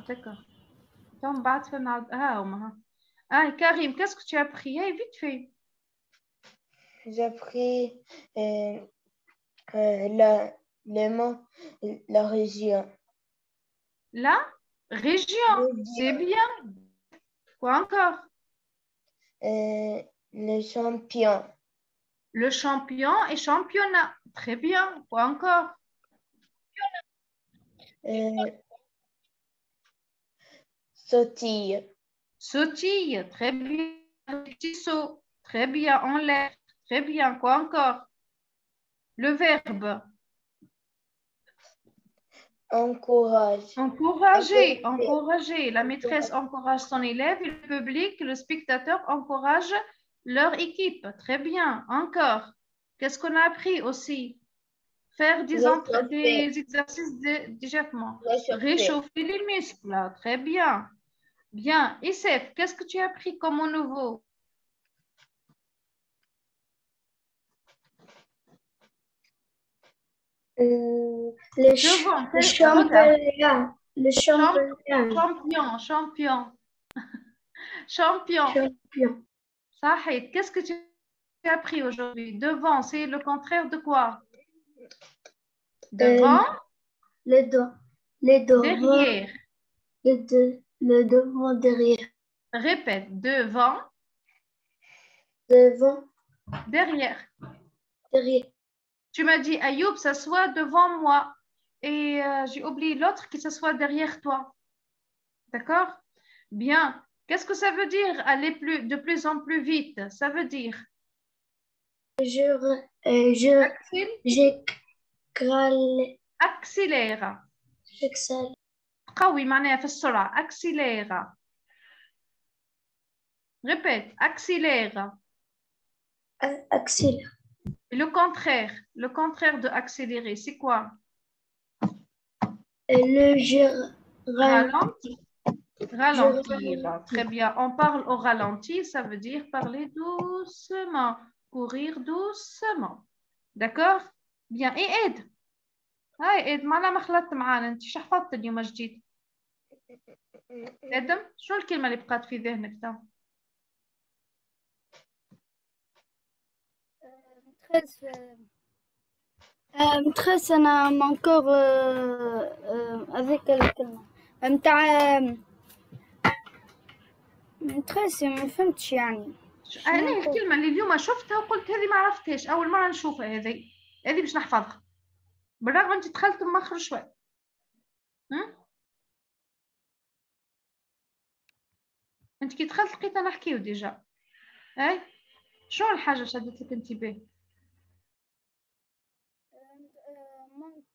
Karim, qu'est-ce que tu as pris? Hey, vite fait. J'ai pris le mot, la région. La région, c'est bien. Quoi encore? Le champion. Le champion et championnat. Très bien. Quoi encore? Sautille. Sautille. Très bien. Petit saut. Très bien. En l'air. Très bien. Quoi encore? Le verbe. Encourage. Encourager. La maîtresse encourage son élève et le public, le spectateur encourage leur équipe. Très bien. Encore. Qu'est-ce qu'on a appris aussi? Faire des exercices d'échauffement. Réchauffer les muscles. Très bien. Bien. Issef, qu'est-ce que tu as appris comme mot nouveau? Champion. Sahid, qu'est-ce que tu as appris aujourd'hui? Devant, c'est le contraire de quoi? Devant. Derrière. Le devant, derrière. Répète. Devant. Derrière. Tu m'as dit, Ayoub, s'assoit devant moi. Et j'ai oublié l'autre qui s'assoit derrière toi. D'accord? Bien. Qu'est-ce que ça veut dire aller de plus en plus vite? Ça veut dire accélère. قوي معناها في السرعة. accélère. Répète. Accélère. Le contraire de accélérer, c'est quoi? Ralentir. Très bien. On parle au ralenti, ça veut dire parler doucement, courir doucement. D'accord? Bien. Et Ed. هاي إد ما خلطت معانا انت شو حفظت اليوم جديد؟ ادم شو الكلمة اللي بقات في ذهنك تو؟ متخيل أنا مانكور هذيك الكلمة متاع متخيل ما فهمتش يعني. أنا الكلمة اللي اليوم شفتها وقلت هذه ما عرفتهاش أول مرة نشوفها هذه باش نحفظها بالرغم أنت دخلت مخر شوي. أنت كي دخلت لقيت أنا نحكيو ديجا. أي شنو الحاجة شدت لك انتباه؟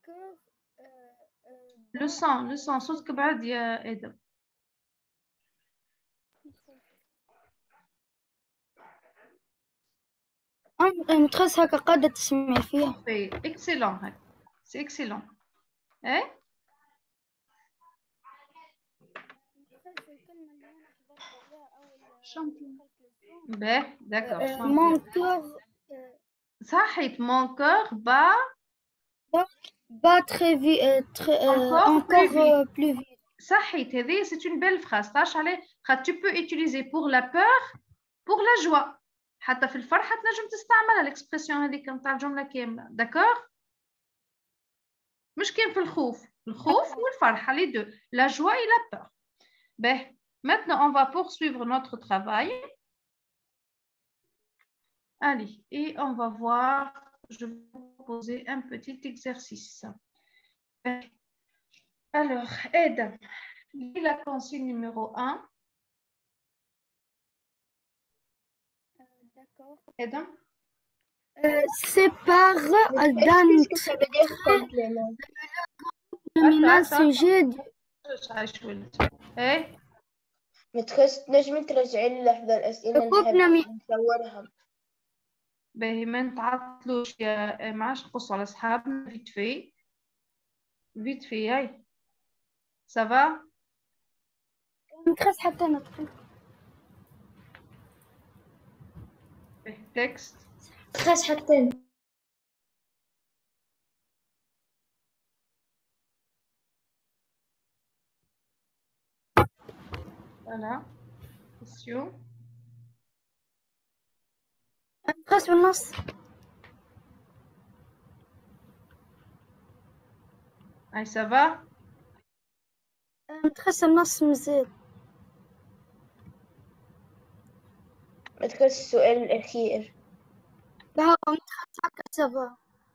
le son صوتك بعد يا آدم. متخصص هكا قاعدة تسمع فيها. Excellent هاك. C'est excellent. إيه؟ باهي d'accord. Mon cœur صحيت mon cœur bat très vite, encore plus vite. صحيت هذه c'est une belle phrase. تعرفش عليه؟ خاطر tu peux utiliser pour la peur, pour la joie. حتى في الفرحة تنجم تستعملها الإكسبرسيون هذيك نتاع الجملة كاملة. d'accord؟ مش كان في الخوف والفرحة les deux. La joie et la peur. Ben, maintenant on va poursuivre notre travail. Allez, et on va voir, je vais vous proposer un petit exercice. Alors, Adam, lis la consigne numéro 1. D'accord. Adam. Sépare d'un Qu'est-ce que ça veut dire complément? nominal sujet ايه متخصص تنجمي ترجعي لي لحظة الأسئلة نحب نصورها. باهي ما نتعطلوش يا ما عادش نقصوا على صحابنا فيت في هاي سافا متخصص حتى ندخل تكست متخصص حتى voilà question متخصص في النص هاي سافا متخصص النص مزيد متخصص السؤال الأخير. لا متخصص هكا سافا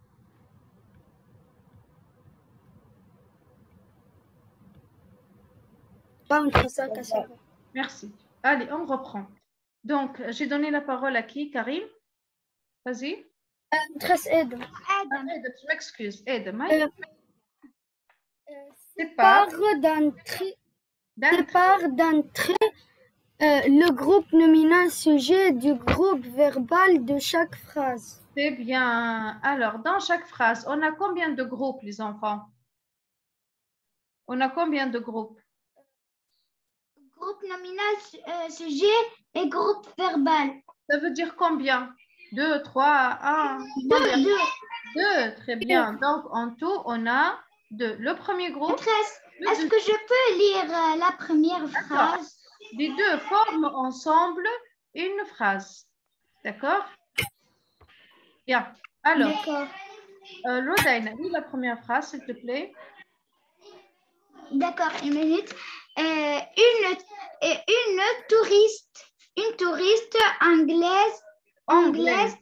Merci. Allez, on reprend. Donc, j'ai donné la parole à qui, Karim? Vas-y. Adam. Je m'excuse. Adam. Sépare d'un trait le groupe nominal sujet du groupe verbal de chaque phrase. C'est bien. Alors, dans chaque phrase, on a combien de groupes, les enfants? On a combien de groupes? Groupe nominal, sujet et groupe verbal. Ça veut dire combien? 2, 3, 1. 2, très bien. Donc, en tout, on a 2. Le premier groupe. Est-ce que je peux lire la première phrase? Les deux forment ensemble une phrase. D'accord? Bien. Alors, Lodaina, lis la première phrase, s'il te plaît. D'accord, une minute. Une touriste anglaise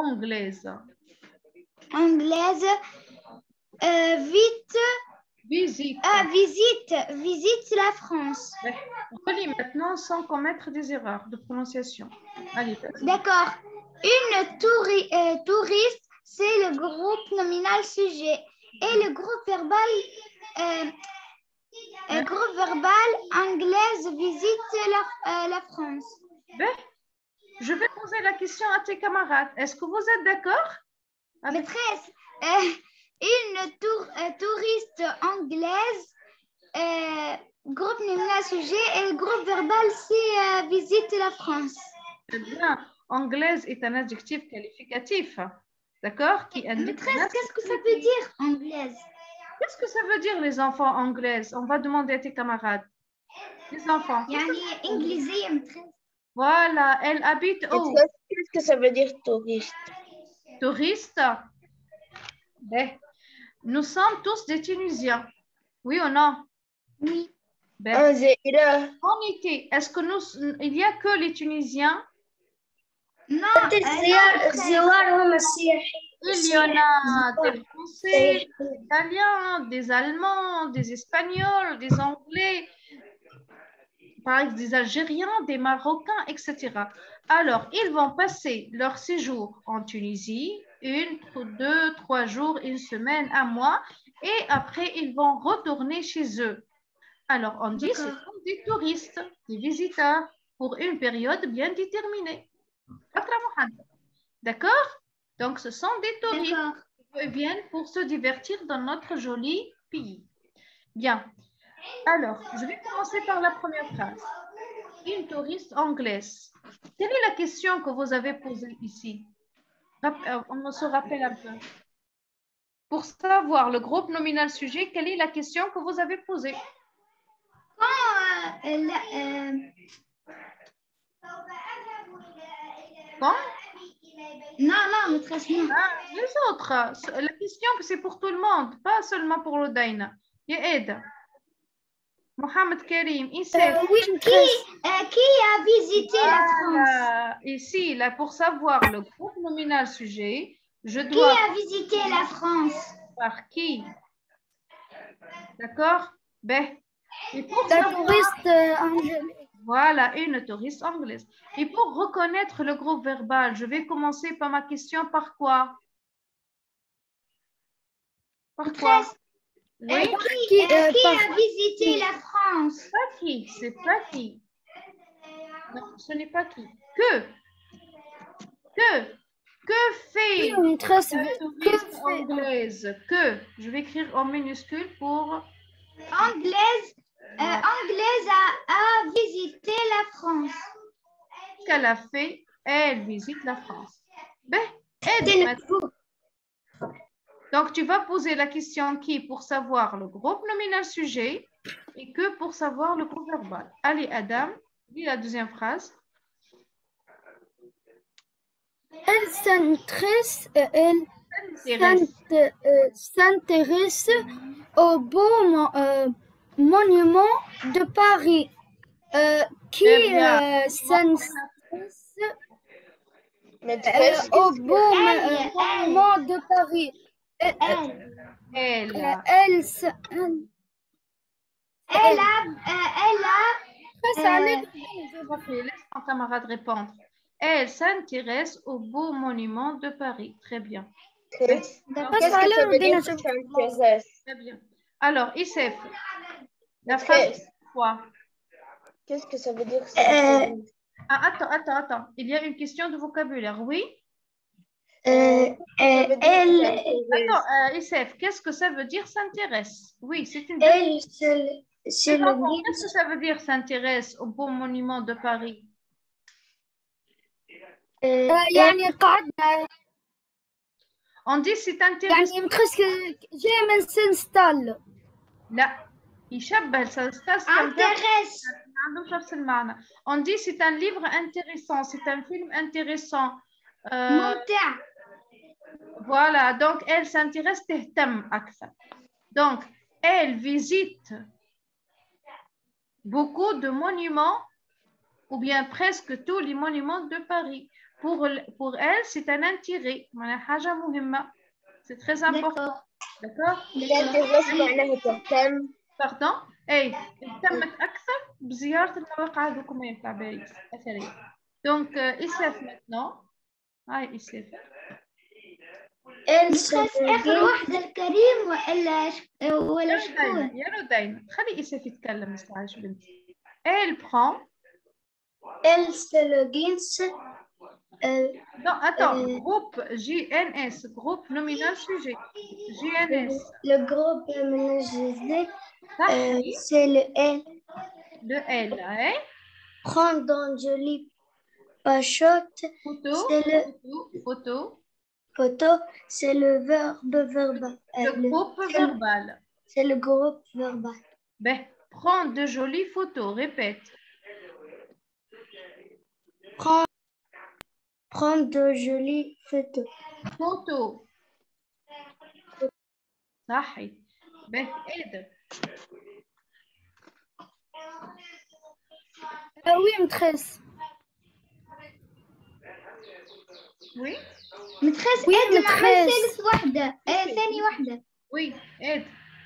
visite la France. Relis maintenant sans commettre des erreurs de prononciation. Allez. D'accord. Une touriste, c'est le groupe nominal sujet. Et le groupe verbal anglaise visite la France. Ben, je vais poser la question à tes camarades. Est-ce que vous êtes d'accord? Maîtresse, une touriste anglaise, groupe nominal sujet et le groupe verbal c'est visite la France. Très bien. Anglaise est un adjectif qualificatif. D'accord? Maîtresse, qu'est-ce que ça veut dire anglaise? Qu'est-ce que ça veut dire les enfants anglaises? On va demander à tes camarades. Les enfants. Voilà, elle habite où? Qu'est-ce que ça veut dire touriste? Touriste? Ben, nous sommes tous des Tunisiens. Oui ou non? Oui. Ben, en été, est-ce que il n'y a que les Tunisiens? Non. Il y en a des Français, des Italiens, des Allemands, des Espagnols, des Anglais, par exemple des Algériens, des Marocains, etc. Alors, ils vont passer leur séjour en Tunisie, 1, 2, 3 jours, une semaine, un mois, et après, ils vont retourner chez eux. Alors, on dit ce D'accord. sont des touristes, des visiteurs, pour une période bien déterminée. D'accord? Donc, ce sont des touristes D'accord. qui viennent pour se divertir dans notre joli pays. Bien. Alors, je vais commencer par la première phrase. Une touriste anglaise. Quelle est la question que vous avez posée ici? On se rappelle un peu. Pour savoir le groupe nominal sujet, quelle est la question que vous avez posée? Quand? Non, maîtresse, non. Les autres. La question, c'est pour tout le monde, pas seulement pour le Daina. Yaed. Mohamed Karim, Issef. Oui, maîtresse. Qui a visité la France? Voilà. Ici, là, pour savoir le groupe nominal sujet, je Qui dois a visité la France? par qui? D'accord? Ben, et pour La savoir- touriste anglaise. Voilà, une touriste anglaise. Et pour reconnaître le groupe verbal, je vais commencer par ma question par quoi? Par quoi? Oui, Qui a visité la France? pas qui, c'est pas qui. Non, ce n'est pas qui. Que fait Oui, maîtresse. la touriste anglaise? Que, je vais écrire en minuscule pour... Anglaise a visité la France. Qu'elle a fait, elle visite la France. Ben, aide C'est le maintenant. Donc, tu vas poser la question qui pour savoir le groupe nominal sujet et que pour savoir le groupe verbal. Allez, Adam, lis la deuxième phrase. Elle s'intéresse au beau monument de Paris. Qui Très bien. s'intéresse Maîtresse, au beau monument de Paris? Elle. Laisse ton camarade répondre. Elle s'intéresse au beau monument de Paris. Très bien. qu'est-ce que ça veut dire s'intéresse? Très bien. Alors, Issef, la phrase quoi? Qu'est-ce que ça veut dire s'intéresse? Ah, attends. Il y a une question de vocabulaire, oui? Attends, Issef, qu'est-ce que ça veut dire s'intéresse? Oui, c'est une... C'est le guide. Qu'est-ce que ça veut dire s'intéresse au beau monument de Paris? يعني قعدنا On dit c'est intéressant. يعني presque جاي من سنستال. لا يشبه s'intéresse. Intéresse. On dit c'est un livre intéressant, c'est un film intéressant. ممتع. Voilà, donc elle s'intéresse تهتم أكثر. Donc elle visite beaucoup de monuments ou bien presque tous les monuments de Paris. Pour elle, c'est un intérêt. حاجة مهمة. C'est très important. D'accord? s'intéresse معناها تهتم. Pardon? اي اهتمت اكثر بزياره المواقع هذوك ما ينفع باهي اثريه. دونك اسف maintenant. هاي اسف. آخر واحدة الكريم ولا شكون؟ يا رودين خلي اسف يتكلم استعاش بنتي. Elle prend. Elle c'est le guide. Non, attends, groupe JNS, groupe nominal sujet. JNS. Le groupe nominal sujet, c'est le L. Le L, hein? Prendre dans joli pachotte. Photo, c'est le verbe verbal. Le groupe verbal. C'est le groupe verbal. Ben, prends de jolies photos, répète. Prendre de jolies photos. Photos. صحي. Ben, aide. Oui, maîtresse. Oui? متخيل Oui, عيد معمل maîtresse. ثالث واحدة ثاني واحدة. Oui, aide.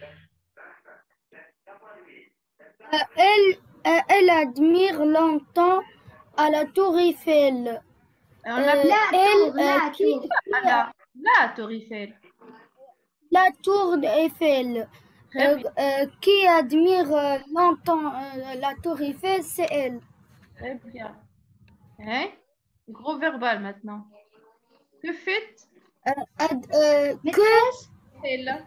Elle admire longtemps à la tour Eiffel. On a لا تور. la Tour Eiffel. La tour Eiffel. Très bien. Qui admire longtemps la tour Eiffel, c'est elle. Très bien. Hein? Gros verbal maintenant. Que fait Maîtresse, elle?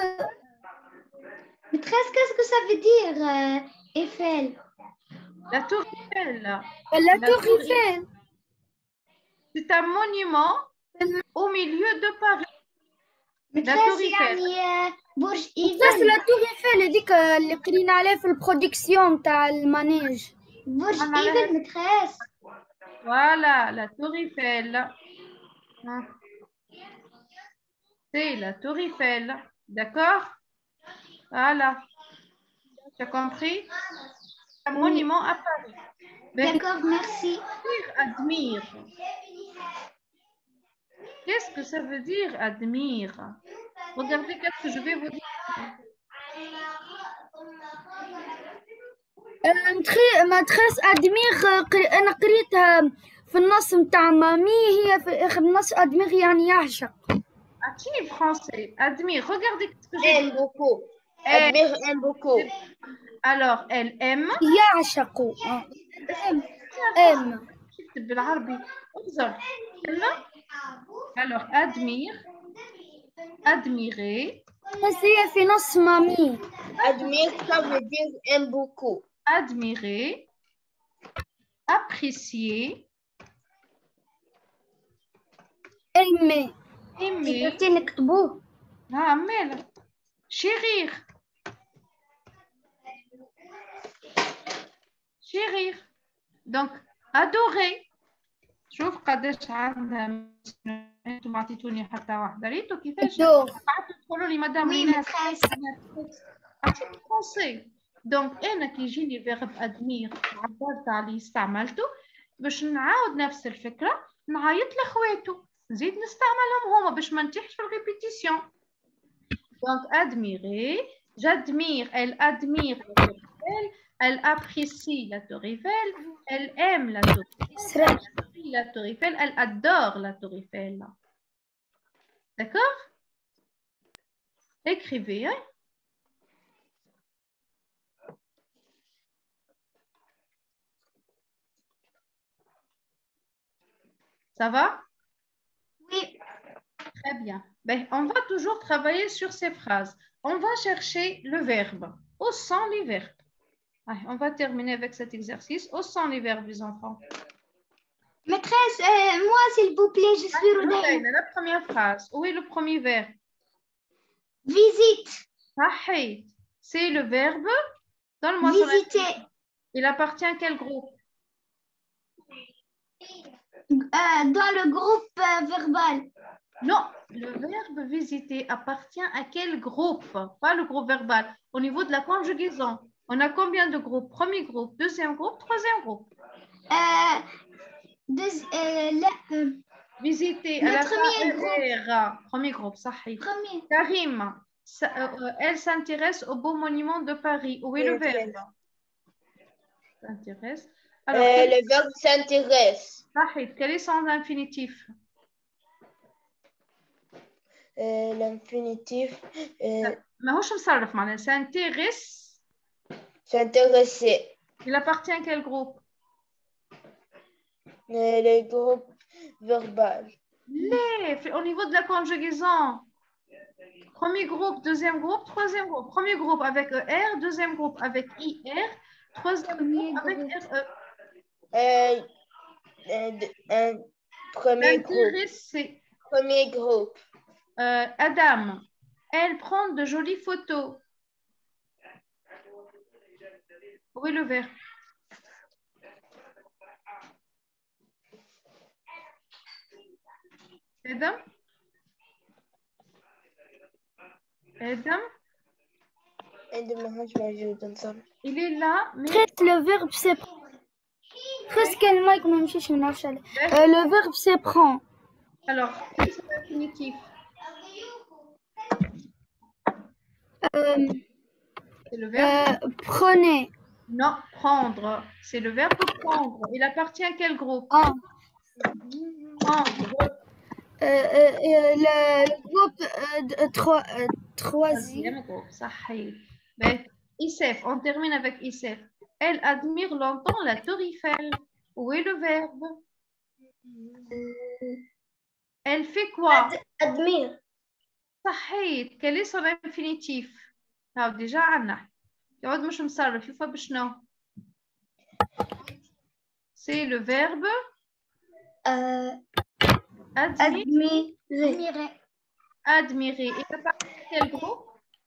maîtresse, qu'est-ce que ça veut dire, Eiffel? La tour Eiffel. La tour Eiffel. C'est un monument au milieu de Paris. maîtresse يعني برج Ça, c'est إيفل. la tour Eiffel هذيك اللي قرينا عليها في البرودكسيون تاع المانيج. برج أنا إيفل maîtresse. Voilà, la tour Eiffel. Hein. C'est la tour Eiffel. D'accord? Voilà. Tu as compris? Un monument à Paris. Ben, D'accord, merci. admire. Qu'est-ce que ça veut dire admire? Regardez qu'est-ce que je vais vous dire. ماتريس ادمير انا قريتها في النص نتاع مامي هي في اخر النص ادمير يعني يعشق. Qui français? Admire. Regardez ce que j'ai Aime beaucoup. Admire aime beaucoup. Alors, elle aime. يعشق ام شفت بالعربي. انظر. Alors, admire. Admirer. بس هي في نص مامي. Admire, ça veut dire aime beaucoup. Admirer. Apprécier. ايمي Aimer. قلتي نكتبوه. Ah, mais chérir. Chérir. Donc, adorer. شوف قداش عندنا انتم ما عطيتوني حتى واحده ريتو كيفاش دور تقولوا لي مدام Oui, ريناس maîtresse. عطيت فرونسي دونك انا كي يجيني فيرب ادمير عبرت عليه استعملته باش نعاود نفس الفكره نعيط لخواته نزيد نستعملهم هما باش ما نتيحش في الريبيتيسيون دونك ادميري j'admire elle admire la tour Eiffel elle apprécie la tour Eiffel elle aime la tour Eiffel la tour Eiffel, elle adore la tour Eiffel. D'accord? Écrivez. Hein? Ça va? Oui. Très bien. Ben, on va toujours travailler sur ces phrases. On va chercher le verbe. Où sont les verbes? Allez, on va terminer avec cet exercice. Où sont les verbes, les enfants? Maîtresse, moi, s'il vous plaît, je suis Rodaï. La première phrase. Où est le premier verbe? Visite. C'est le verbe. Donne-moi son Visiter. Il appartient à quel groupe? Dans le groupe verbal. Non, le verbe visiter appartient à quel groupe? Pas le groupe verbal. Au niveau de la conjugaison, on a combien de groupes? Premier groupe, deuxième groupe, troisième groupe. Visiter. Premier groupe, صحيح. Karim, elle s'intéresse au beau monument de Paris. Où est le verbe? S'intéresse. Alors, Le verbe s'intéresse. Quel est son infinitif? L'infinitif. ما هوش مصرف معناها s'intéresse. S'intéresser. Il appartient à quel groupe? Le groupe verbal. Au niveau de la conjugaison. Premier groupe, deuxième groupe, troisième groupe. Premier groupe avec ER, deuxième groupe avec IR, troisième groupe avec RE. Un premier groupe. Premier groupe. Adam, elle prend de jolies photos. Où est le verbe? Adam? Adam? Il est là, mais... Traite le verbe c'est presque le mic même si je n'ai pas le verbe c'est prend. Alors, quel est l'infinitif? C'est le verbe? Prenez. Non, prendre. C'est le verbe prendre. Il appartient à quel groupe? Le groupe troisième. groupe. صحيح. Ben, Isef, on termine avec Isef. Elle admire longtemps la tour Eiffel. Où est le verbe? Elle fait quoi? Admire. صحيح. Quel est son infinitif? هاو ديجا عنا. يعود مش مصرف يفا بشنو؟ C'est le verbe admirer. Admirer. Et ça part de quel groupe?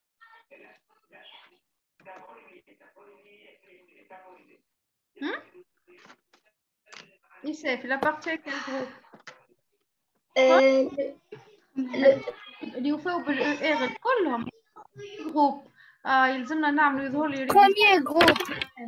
Youssef, il appartient à quel groupe? اللي يوفوا بالER كلهم جروب. يلزمنا نعملوا يظهر لي Premier groupe.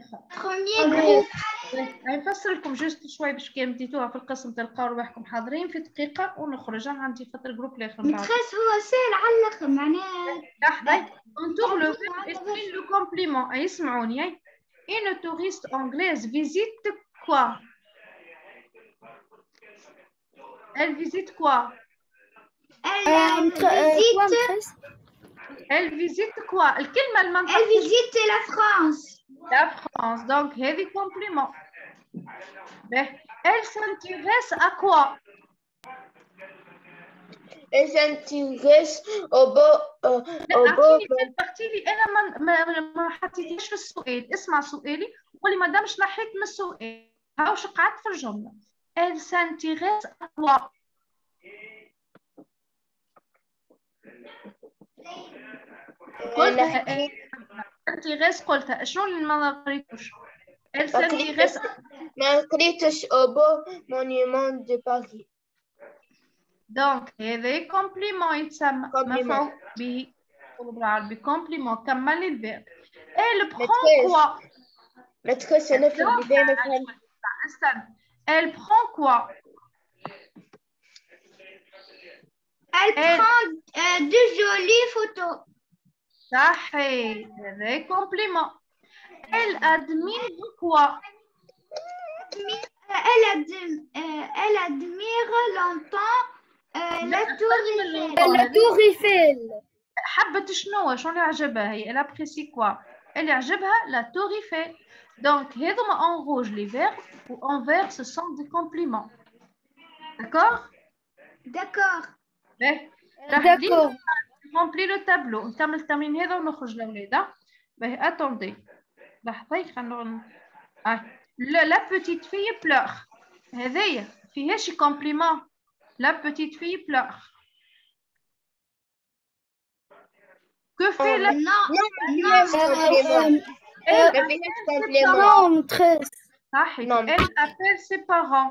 نفسر لكم جوست شوي باش كي بديتوها في القسم تلقاو رواحكم حاضرين في دقيقة ونخرج. أنا عندي خاطر الجروب الآخر من بعد. متخيل هو سهل علق معناها. لحظة. انظر لو exprime le compliment. يسمعوني. Une touriste anglaise visite quoi? Elle visite quoi? Elle visite quoi? الكلمة المنطقية. Elle visite la France. La France. Donc, heavy compliment. Elle s'intéresse à quoi? Elle s'intéresse au beau. البارتي اللي أنا ما حطيتيش في السؤال. اسمع سؤالي وقولي ما دامش نحيت من السؤال. هاو شقعت في الجملة. Elle s'intéresse à quoi? s'intéresse قلتها. شنو اللي ما قريتوش؟ Elle s'intéresse. ما قريتش au beau monument de Paris. Donc هذا كومبليمون يتسمى مفعول به بالعربي. كومبليمون. كملي الفيرب. Elle prend quoi? Maîtresse, أنا في البداية ما فهمت. استنى. Elle prend quoi? Elle prend de jolies photos. صحيح. هذا كومبليمون. Elle admire quoi? Elle admire longtemps la tour Eiffel. La tour Eiffel. حبت شنو اللي عجبها هي؟ Elle apprécie quoi? اللي عجبها la tour Eiffel. Donc هذوما en rouge les verbes ou en vert ce sont des compliments. D'accord? D'accord. D'accord. Remplis le tableau. نكمل التمرين هذا ونخرج لأولاد. attendez. لحظة خلينا La petite fille pleure. هذايا فيهاش compliment. La petite fille pleure. Que fait la... Non, maîtresse. Elle appelle ses parents.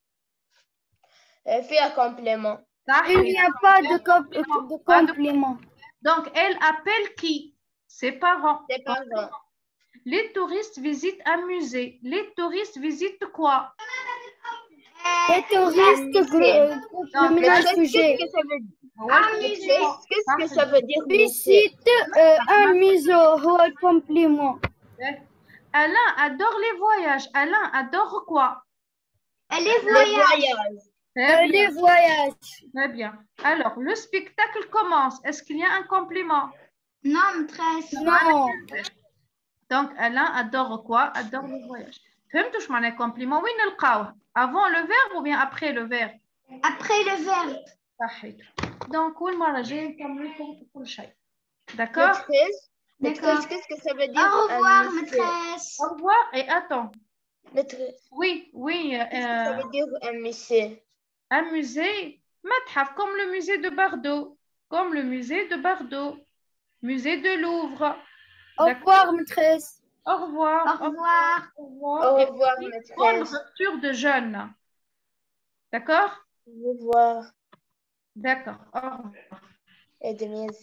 Fait un complément. Il n'y a pas de compliment. Donc, elle appelle qui? Ses parents. Ses parents. Les touristes visitent un musée. Les touristes visitent quoi? Les touristes groupent le même sujet. Qu'est-ce que ça veut dire? Visite un musée, هو compliment. Alain adore les voyages. Alain adore quoi? Les voyages. Les voyages. Très bien. Alors, le spectacle commence. Est-ce qu'il y a un compliment? Non, maîtresse. Non. Donc, Alain adore quoi? Adore les voyages. فهمتوا شو معناه compliment؟ وين نلقاوه؟ Avant le verbe ou bien après le verbe? Après le verbe. صحيح. Donc, والمرة الجاية نكمل لكم كل شيء. D'accord? Maîtresse, qu'est-ce que ça veut dire? Au revoir, maîtresse. Au revoir et attends. Maîtresse. Oui. Qu'est-ce que ça veut dire un musée? Un musée, متحف, comme le musée de Bordeaux. Comme le musée de Bordeaux. Musée de Louvre. Au revoir, maîtresse. Au revoir. Au revoir. Au revoir. Au revoir, maîtresse. Bonne rupture de jeûne. D'accord? Au revoir. D'accord. Au revoir. Et de merci.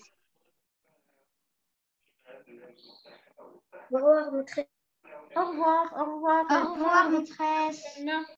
Au revoir, maîtresse. Au revoir. Au revoir. Au revoir, maîtresse.